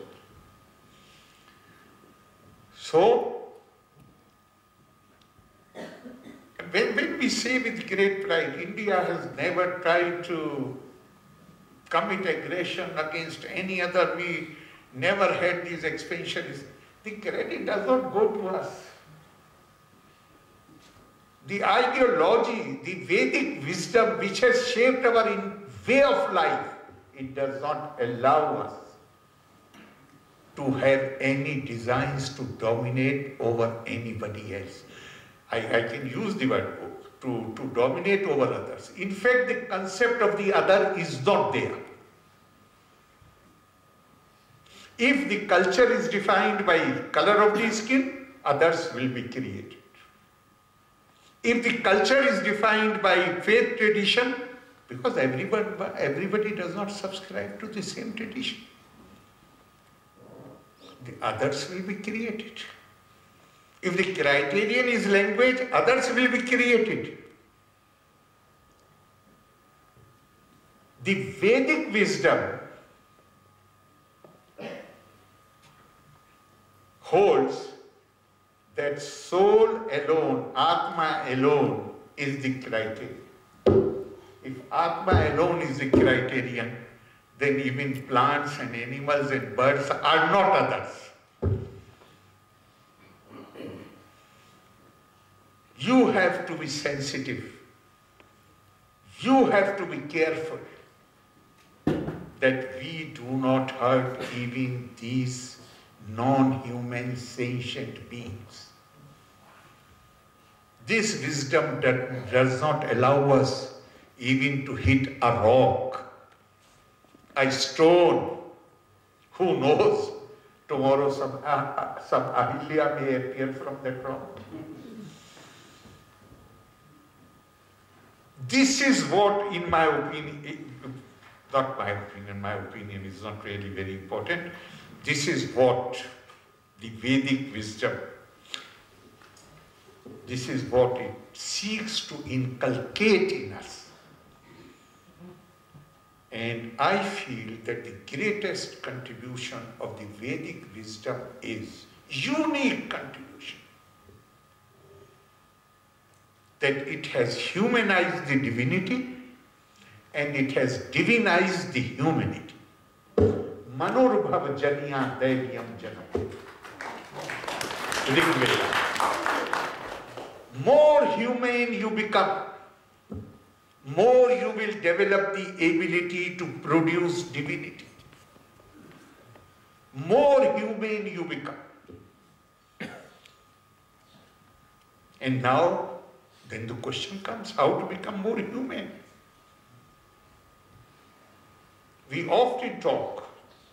So, when, when we say with great pride, India has never tried to commit aggression against any other, we never had these expansionists, the credit does not go to us. The ideology, the Vedic wisdom which has shaped our in way of life, it does not allow us to have any designs to dominate over anybody else. I, I can use the word to, to dominate over others. In fact, the concept of the other is not there. If the culture is defined by color of the skin, others will be created. If the culture is defined by faith tradition, because everybody, everybody does not subscribe to the same tradition, the others will be created. If the criterion is language, others will be created. The Vedic wisdom holds that soul alone, Atma alone is the criterion. If Atma alone is the criterion, then even plants and animals and birds are not others. You have to be sensitive. You have to be careful that we do not hurt even these non-human sentient beings. This wisdom does not allow us even to hit a rock a stone. Who knows? Tomorrow some, uh, some Ahilya may appear from that rock. This is what, in my opinion, not my opinion, my opinion is not really very important. This is what the Vedic wisdom, this is what it seeks to inculcate in us. And I feel that the greatest contribution of the Vedic wisdom is unique contribution. That it has humanized the divinity and it has divinized the humanity. Manurubhav janiya dairyam janam. More humane you become, more you will develop the ability to produce divinity. More humane you become. And now, then the question comes, how to become more humane? We often talk.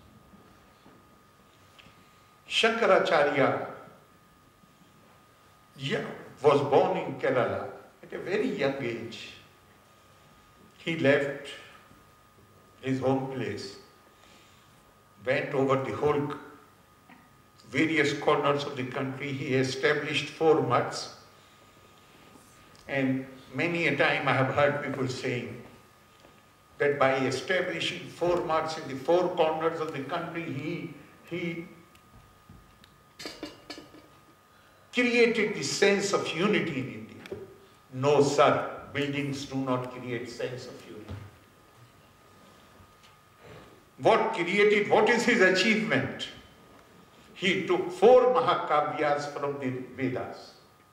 Shankaracharya yeah, was born in Kerala at a very young age. He left his home place, went over the whole various corners of the country. He established four mutts. And many a time I have heard people saying that by establishing four mutts in the four corners of the country, he, he created the sense of unity in India. No, sir, buildings do not create sense of unity. What created, what is his achievement? He took four Mahakavyas from the Vedas.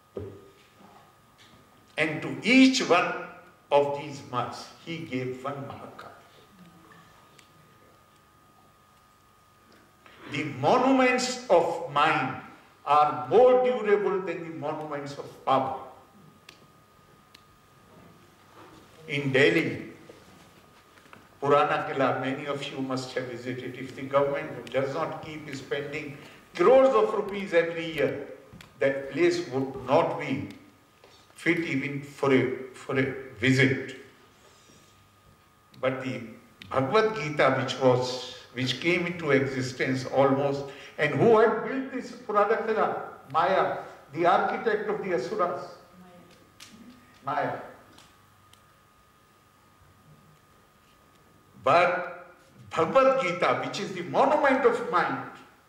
And to each one of these mutts, he gave one Mahakavya. The monuments of mind are more durable than the monuments of power. In Delhi, Purana Kila, many of you must have visited. If the government does not keep spending crores of rupees every year, that place would not be fit even for a, for a visit. But the Bhagavad Gita, which was, which came into existence almost, and who had built this Purana Kila? Maya, the architect of the Asuras. Maya. But Bhagavad Gita, which is the monument of mind,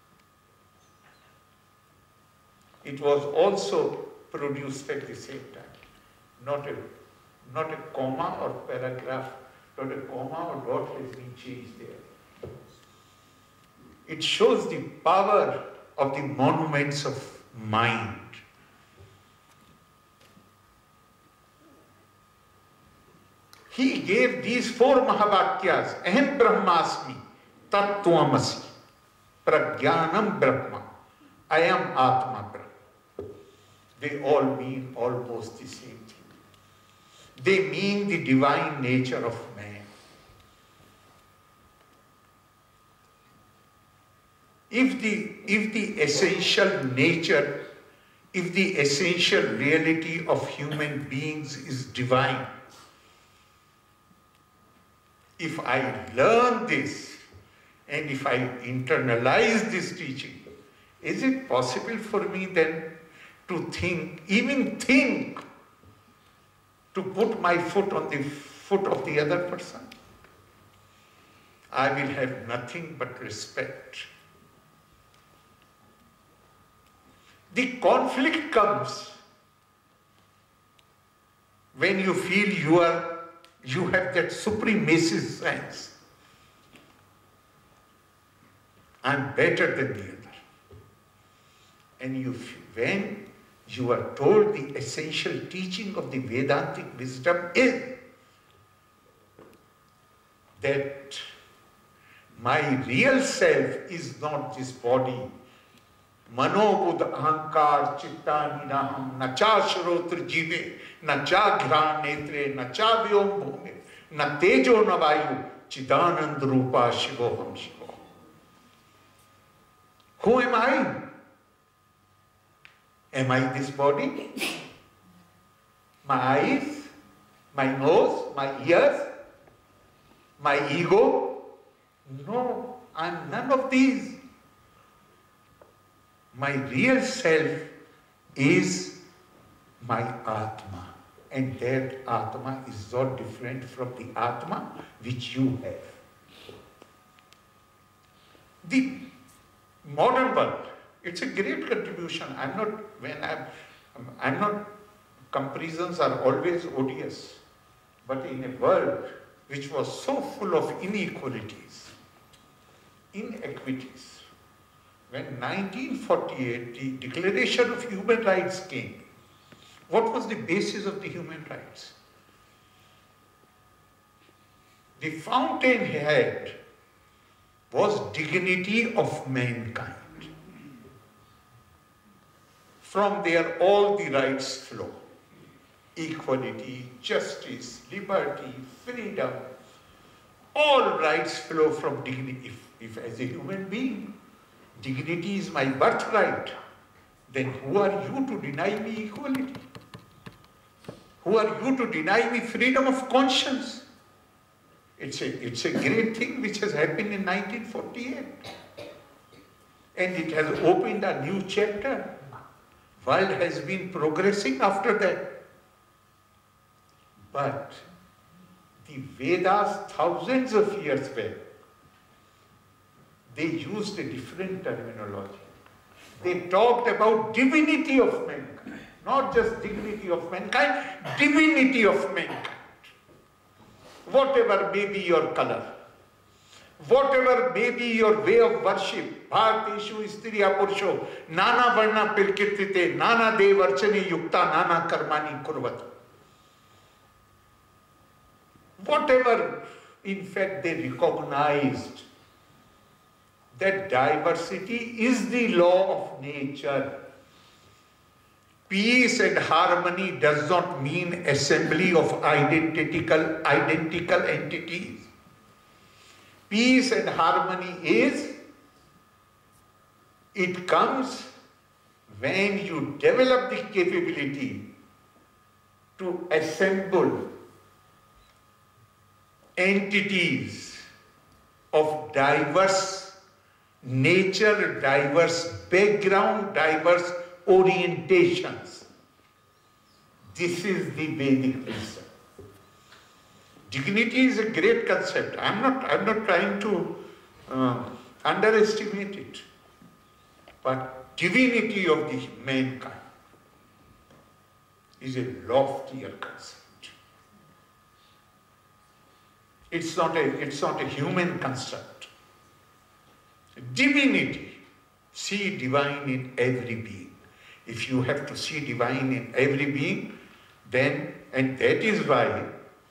it was also produced at the same time. Not a, not a comma or paragraph, not a comma or dot has been changed there. It shows the power of the monuments of mind. He gave these four Mahavakyas, Aham Brahmasmi, Tattvamasi, Prajnanam Brahma, I am Atma Brahma. They all mean almost the same thing. They mean the divine nature of man. If the, if the essential nature, if the essential reality of human beings is divine, if I learn this and if I internalize this teaching, is it possible for me then to think, even think, to put my foot on the foot of the other person? I will have nothing but respect. The conflict comes when you feel you are, you have that supremacy sense. I'm better than the other. And you, when you are told the essential teaching of the Vedantic wisdom is that my real self is not this body. Mano buddha ahankar chitta ninaham na cha shrotra jive na cha ghran netre na cha vyom bhume na tejo na vayu Chidanand Rupa Shivoham Shivoham. Who am I? Am I this body? My eyes? My nose? My ears? My ego? No, I am none of these. My real self is my Atma. And that Atma is not different from the Atma which you have. The modern world, it's a great contribution. I'm not, when I'm, I'm not, comparisons are always odious. But in a world which was so full of inequalities, inequities, when nineteen forty-eight, the Declaration of Human Rights came, what was the basis of the human rights? The fountainhead was dignity of mankind. From there all the rights flow. Equality, justice, liberty, freedom, all rights flow from dignity. If, if as a human being, dignity is my birthright, then who are you to deny me equality? Who are you to deny me freedom of conscience? It's a, it's a great thing which has happened in nineteen forty-eight. And it has opened a new chapter. World has been progressing after that. But the Vedas, thousands of years back, they used a different terminology. They talked about divinity of mankind, not just dignity of mankind, divinity of mankind. Whatever may be your color, whatever may be your way of worship, bharteshu istriya purusho, nana varna pirkirtite, nana devarchane yukta, nana karmani kurvat. Whatever, in fact, they recognized that diversity is the law of nature. Peace and harmony does not mean assembly of identical, identical entities. Peace and harmony is, it comes when you develop the capability to assemble entities of diverse nature, diverse background, diverse orientations. This is the Vedic wisdom. Dignity is a great concept. I'm not, I'm not trying to uh, underestimate it. But divinity of the mankind is a loftier concept. It's not a, it's not a human construct. Divinity, see divine in every being. If you have to see divine in every being, then, and that is why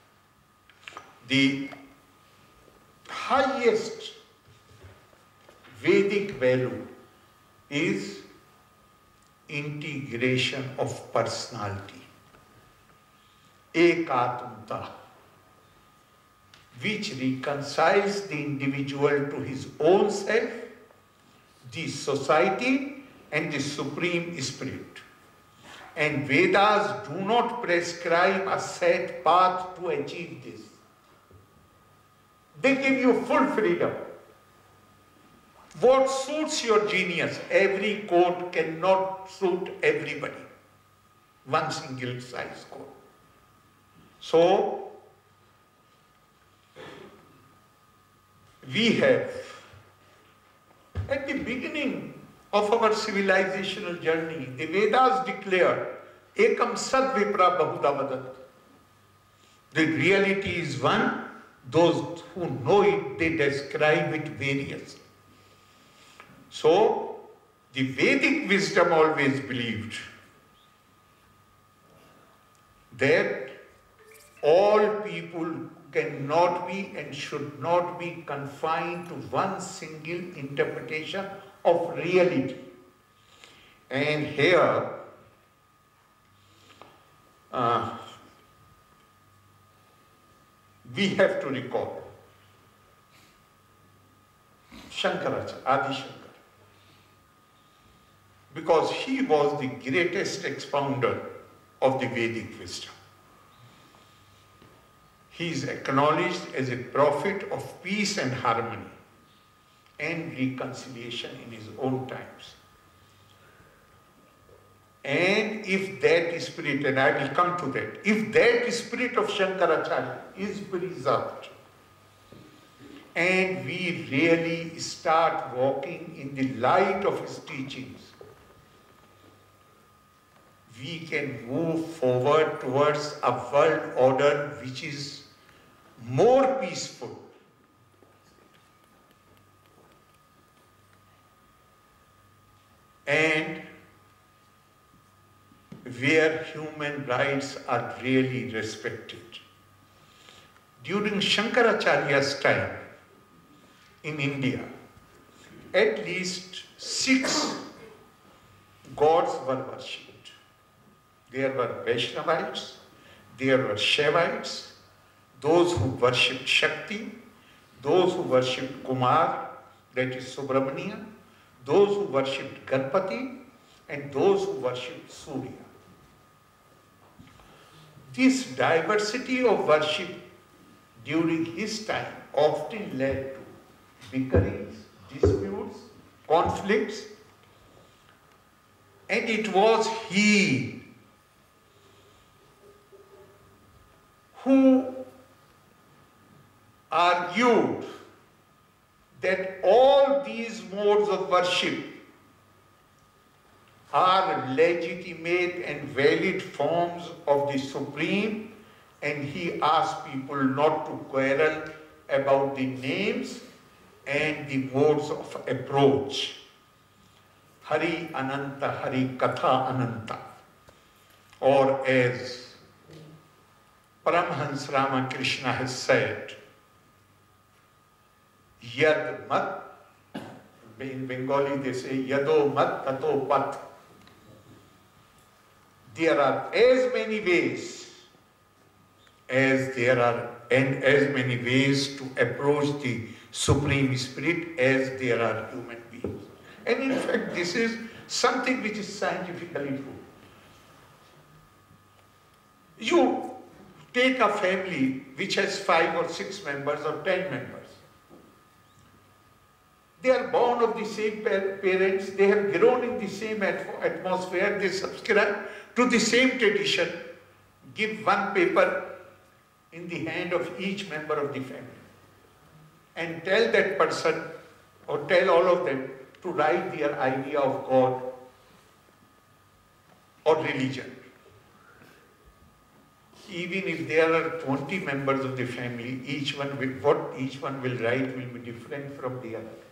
the highest Vedic value is integration of personality, ekatmata, which reconciles the individual to his own self, the society, and the Supreme Spirit. And Vedas do not prescribe a set path to achieve this. They give you full freedom. What suits your genius? Every coat cannot suit everybody. One single size coat. So, we have, at the beginning of our civilizational journey, the Vedas declare, Ekam Sad Vipra Bahuda Vadat. The reality is one, those who know it, they describe it variously. So, the Vedic wisdom always believed that all people cannot be and should not be confined to one single interpretation of reality. And here, uh, we have to recall Shankaracharya, Adi Shankara. Because he was the greatest expounder of the Vedic wisdom. He is acknowledged as a prophet of peace and harmony and reconciliation in his own times. And if that spirit, and I will come to that, if that spirit of Shankaracharya is preserved, and we really start walking in the light of his teachings, we can move forward towards a world order which is more peaceful, and where human rights are really respected. During Shankaracharya's time in India, at least six gods were worshipped. There were Vaishnavites, there were Shaivites, those who worshipped Shakti, those who worshipped Kumar, that is Subramania, those who worshipped Ganpati, and those who worshipped Surya. This diversity of worship during his time often led to bickerings, disputes, conflicts, and it was he who argued that all these modes of worship are legitimate and valid forms of the Supreme, and he asked people not to quarrel about the names and the modes of approach. Hari Ananta, Hari Katha Ananta. Or as Paramhans Ramakrishna has said, Yad Mat, in Bengali they say Yado Mat Tato Pat. There are as many ways as there are and as many ways to approach the Supreme Spirit as there are human beings. And in fact, this is something which is scientifically true. You take a family which has five or six members or ten members. They are born of the same parents, they have grown in the same atmosphere, they subscribe to the same tradition. Give one paper in the hand of each member of the family and tell that person or tell all of them to write their idea of God or religion. Even if there are twenty members of the family, each one will, what each one will write will be different from the other.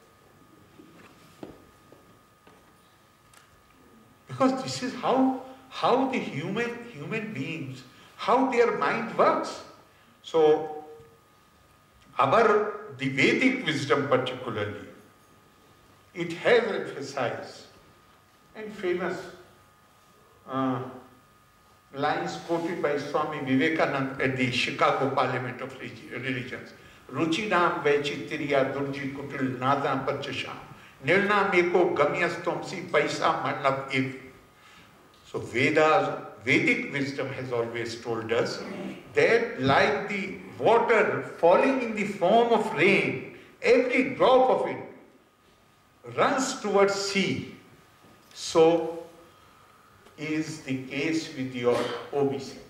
Because this is how, how the human, human beings, how their mind works. So, our, the Vedic wisdom particularly, it has emphasized and famous uh, lines quoted by Swami Vivekananda at the Chicago Parliament of Religions. Ruchinam Vaichitriya Durji Kutil Nadam Pachasham Nirnam Eko Gamyastomsi Paisa Manlab Ev. So Vedas, Vedic wisdom has always told us that like the water falling in the form of rain, every drop of it runs towards sea. So is the case with your obeisance.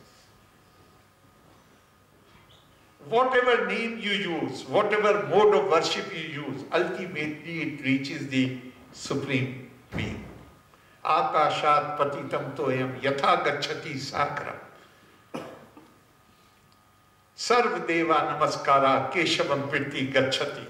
Whatever name you use, whatever mode of worship you use, ultimately it reaches the Supreme Being. Akashat patitam toyam yatha gacchati sakram. Sarv deva namaskara keshavam pirti gacchati.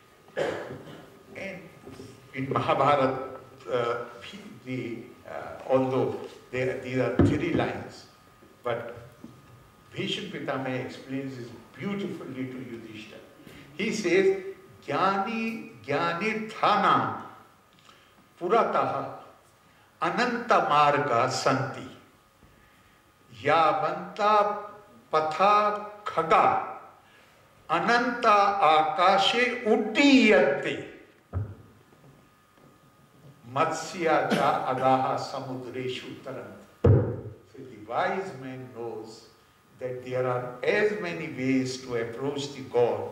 And in Mahabharata, uh, the, uh, although there, these are three lines, but Bhishma Pitamaha explains this beautifully to Yudhishthira. He says, Jnani Jnani Thana Purataha Ananta Marga Santi Yavanta Patha Khaga Ananta Akashe Uddiyante. Matsya cha agaha samudreshu tarant. So the wise man knows that there are as many ways to approach the God,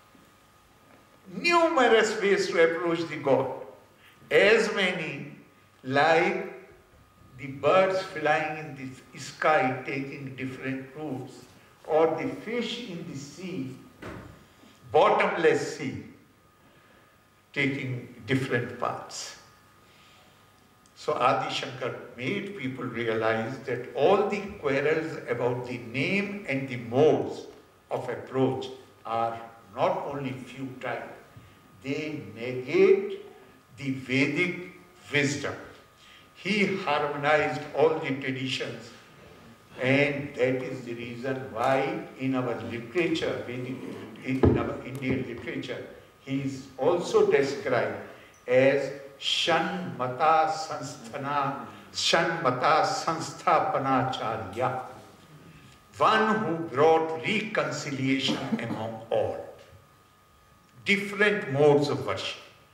numerous ways to approach the God, as many like the birds flying in the sky taking different routes, or the fish in the sea, bottomless sea, taking different paths. So Adi Shankar made people realize that all the quarrels about the name and the modes of approach are not only futile, they negate the Vedic wisdom. He harmonized all the traditions, and that is the reason why in our literature, in our Indian literature, he is also described as Shanmata Sanstana, Shanmata Sansthapanacharya, one who brought reconciliation among all, different modes of worship.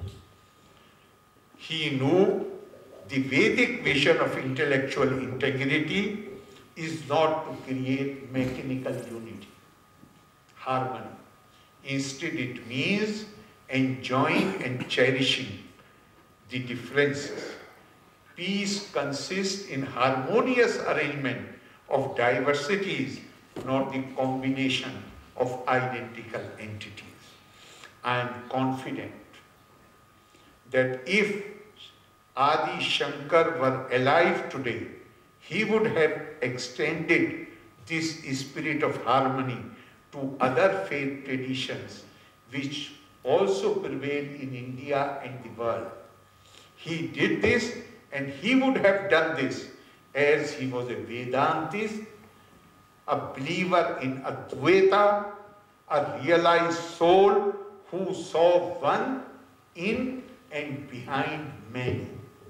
He knew the Vedic vision of intellectual integrity is not to create mechanical unity, harmony. Instead, it means enjoying and cherishing the differences. Peace consists in harmonious arrangement of diversities, not the combination of identical entities. I am confident that if Adi Shankar were alive today, he would have extended this spirit of harmony to other faith traditions which also prevail in India and the world. He did this, and he would have done this as he was a Vedantist, a believer in Advaita, a realized soul who saw one in and behind many.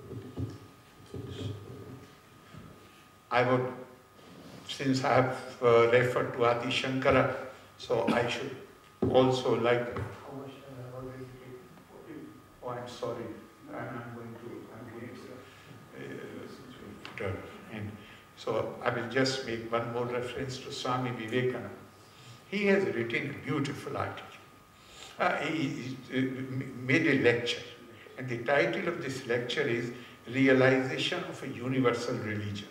I would, since I have uh, referred to Adi Shankara, so I should also like, how much I have already taken? Oh, I'm sorry, I'm, I'm going to, I'm going to, uh, and so I will just make one more reference to Swami Vivekananda. He has written a beautiful article. Uh, he, he uh, made a lecture, and the title of this lecture is Realization of a Universal Religion.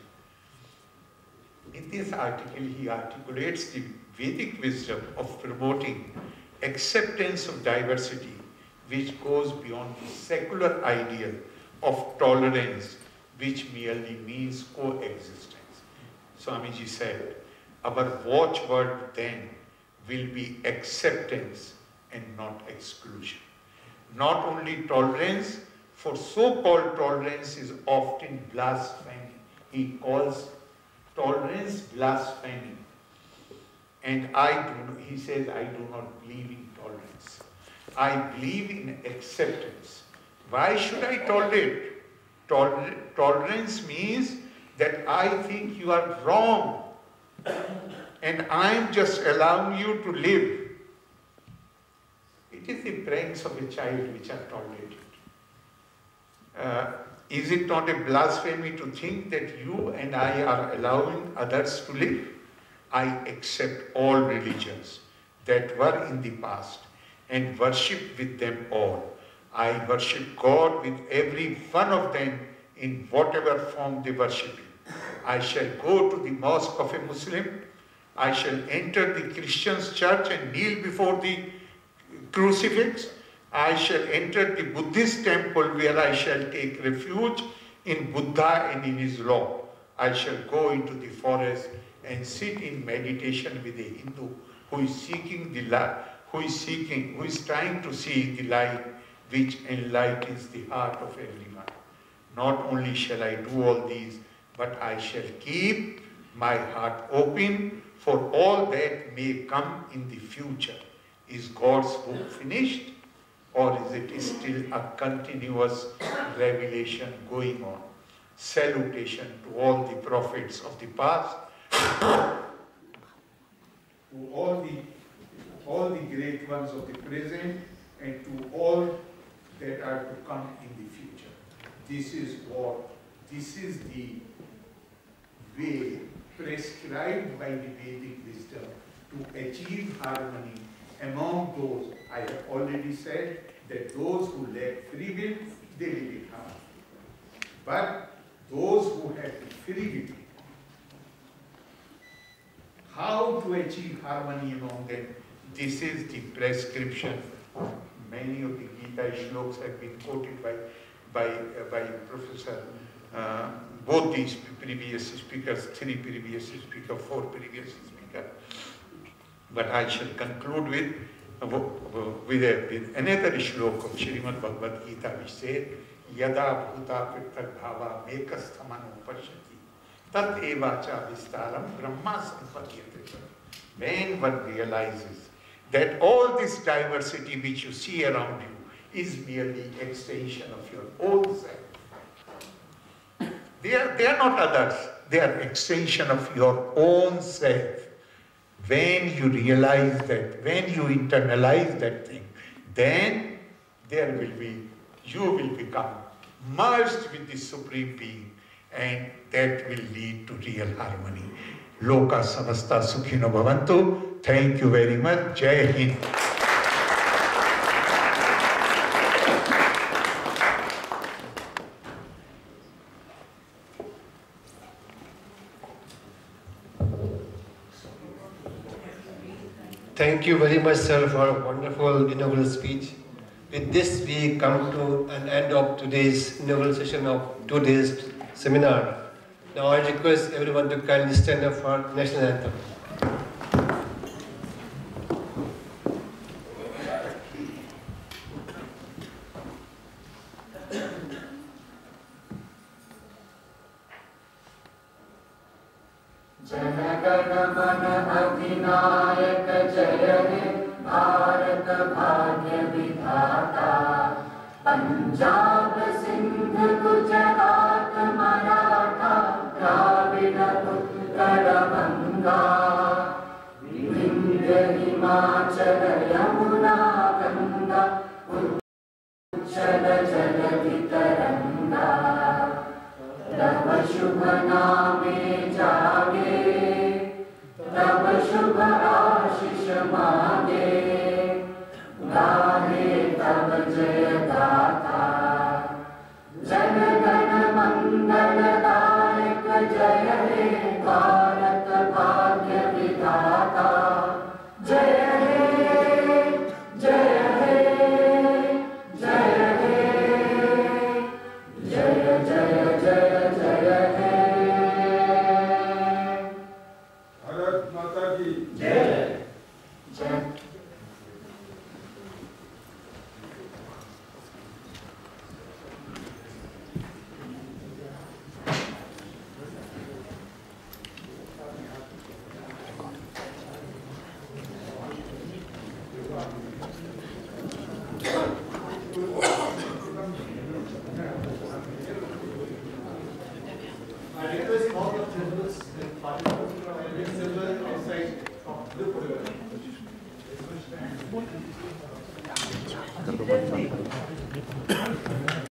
In this article, he articulates the Vedic wisdom of promoting acceptance of diversity, which goes beyond the secular ideal of tolerance, which merely means coexistence. Swamiji said, our watchword then will be acceptance and not exclusion. Not only tolerance, for so-called tolerance is often blasphemy. He calls tolerance blasphemy. And I do, he says, I do not believe in tolerance. I believe in acceptance. Why should I tolerate? Toler tolerance means that I think you are wrong, and I am just allowing you to live. It is the pranks of a child which are tolerated. Uh, is it not a blasphemy to think that you and I are allowing others to live? I accept all religions that were in the past and worship with them all. I worship God with every one of them in whatever form they worship in. I shall go to the mosque of a Muslim. I shall enter the Christian's church and kneel before the crucifix. I shall enter the Buddhist temple where I shall take refuge in Buddha and in his law. I shall go into the forest and sit in meditation with a Hindu who is seeking the light, who is seeking, who is trying to see the light which enlightens the heart of everyone. Not only shall I do all these, but I shall keep my heart open for all that may come in the future. Is God's book finished, or is it still a continuous revelation going on? Salutation to all the prophets of the past, to all the, all the great ones of the present, and to all that are to come in the future. this is what, this is the way prescribed by the Vedic wisdom to achieve harmony among those. I have already said that those who lack free will, they live in harmony. But those who have free will, how to achieve harmony among them? This is the prescription. Many of the Gita shlokas have been quoted by, by, uh, by Professor, uh, both these previous speakers, three previous speakers, four previous speakers. But I shall conclude with, uh, with, a, with another shlok of Srimad Bhagavad Gita, which says, Yada bhuta prittak bhava mekasthamano pashyati tat evacha vistaram brahma sampadyate. When one realizes that all this diversity which you see around you is merely extension of your own self. They are, they are not others, they are extension of your own self. When you realize that, when you internalize that thing, then there will be, you will become merged with the Supreme Being, and that will lead to real harmony. Loka samasta sukhino bhavantu. Thank you very much. Jai Hind. Thank you very much, sir, for a wonderful inaugural speech. With this, we come to an end of today's inaugural session of today's seminar. Now I request everyone to kindly stand up for national anthem. Punjab Sindh Gujarat Maratha Dravid Utkal Ganga Vindhya Himachal Yamuna Ganga उच्चल जलधि तरंगा तब शुभ नामे जागे तब शुभ आशीष मांगे गाहे तब जय गाथा जन गण मंगल दायक जय हे भारत भाग्य विधाता जय हे जय हे जय हे जय जय जय जय हे भारत माता की जय जय Gracias.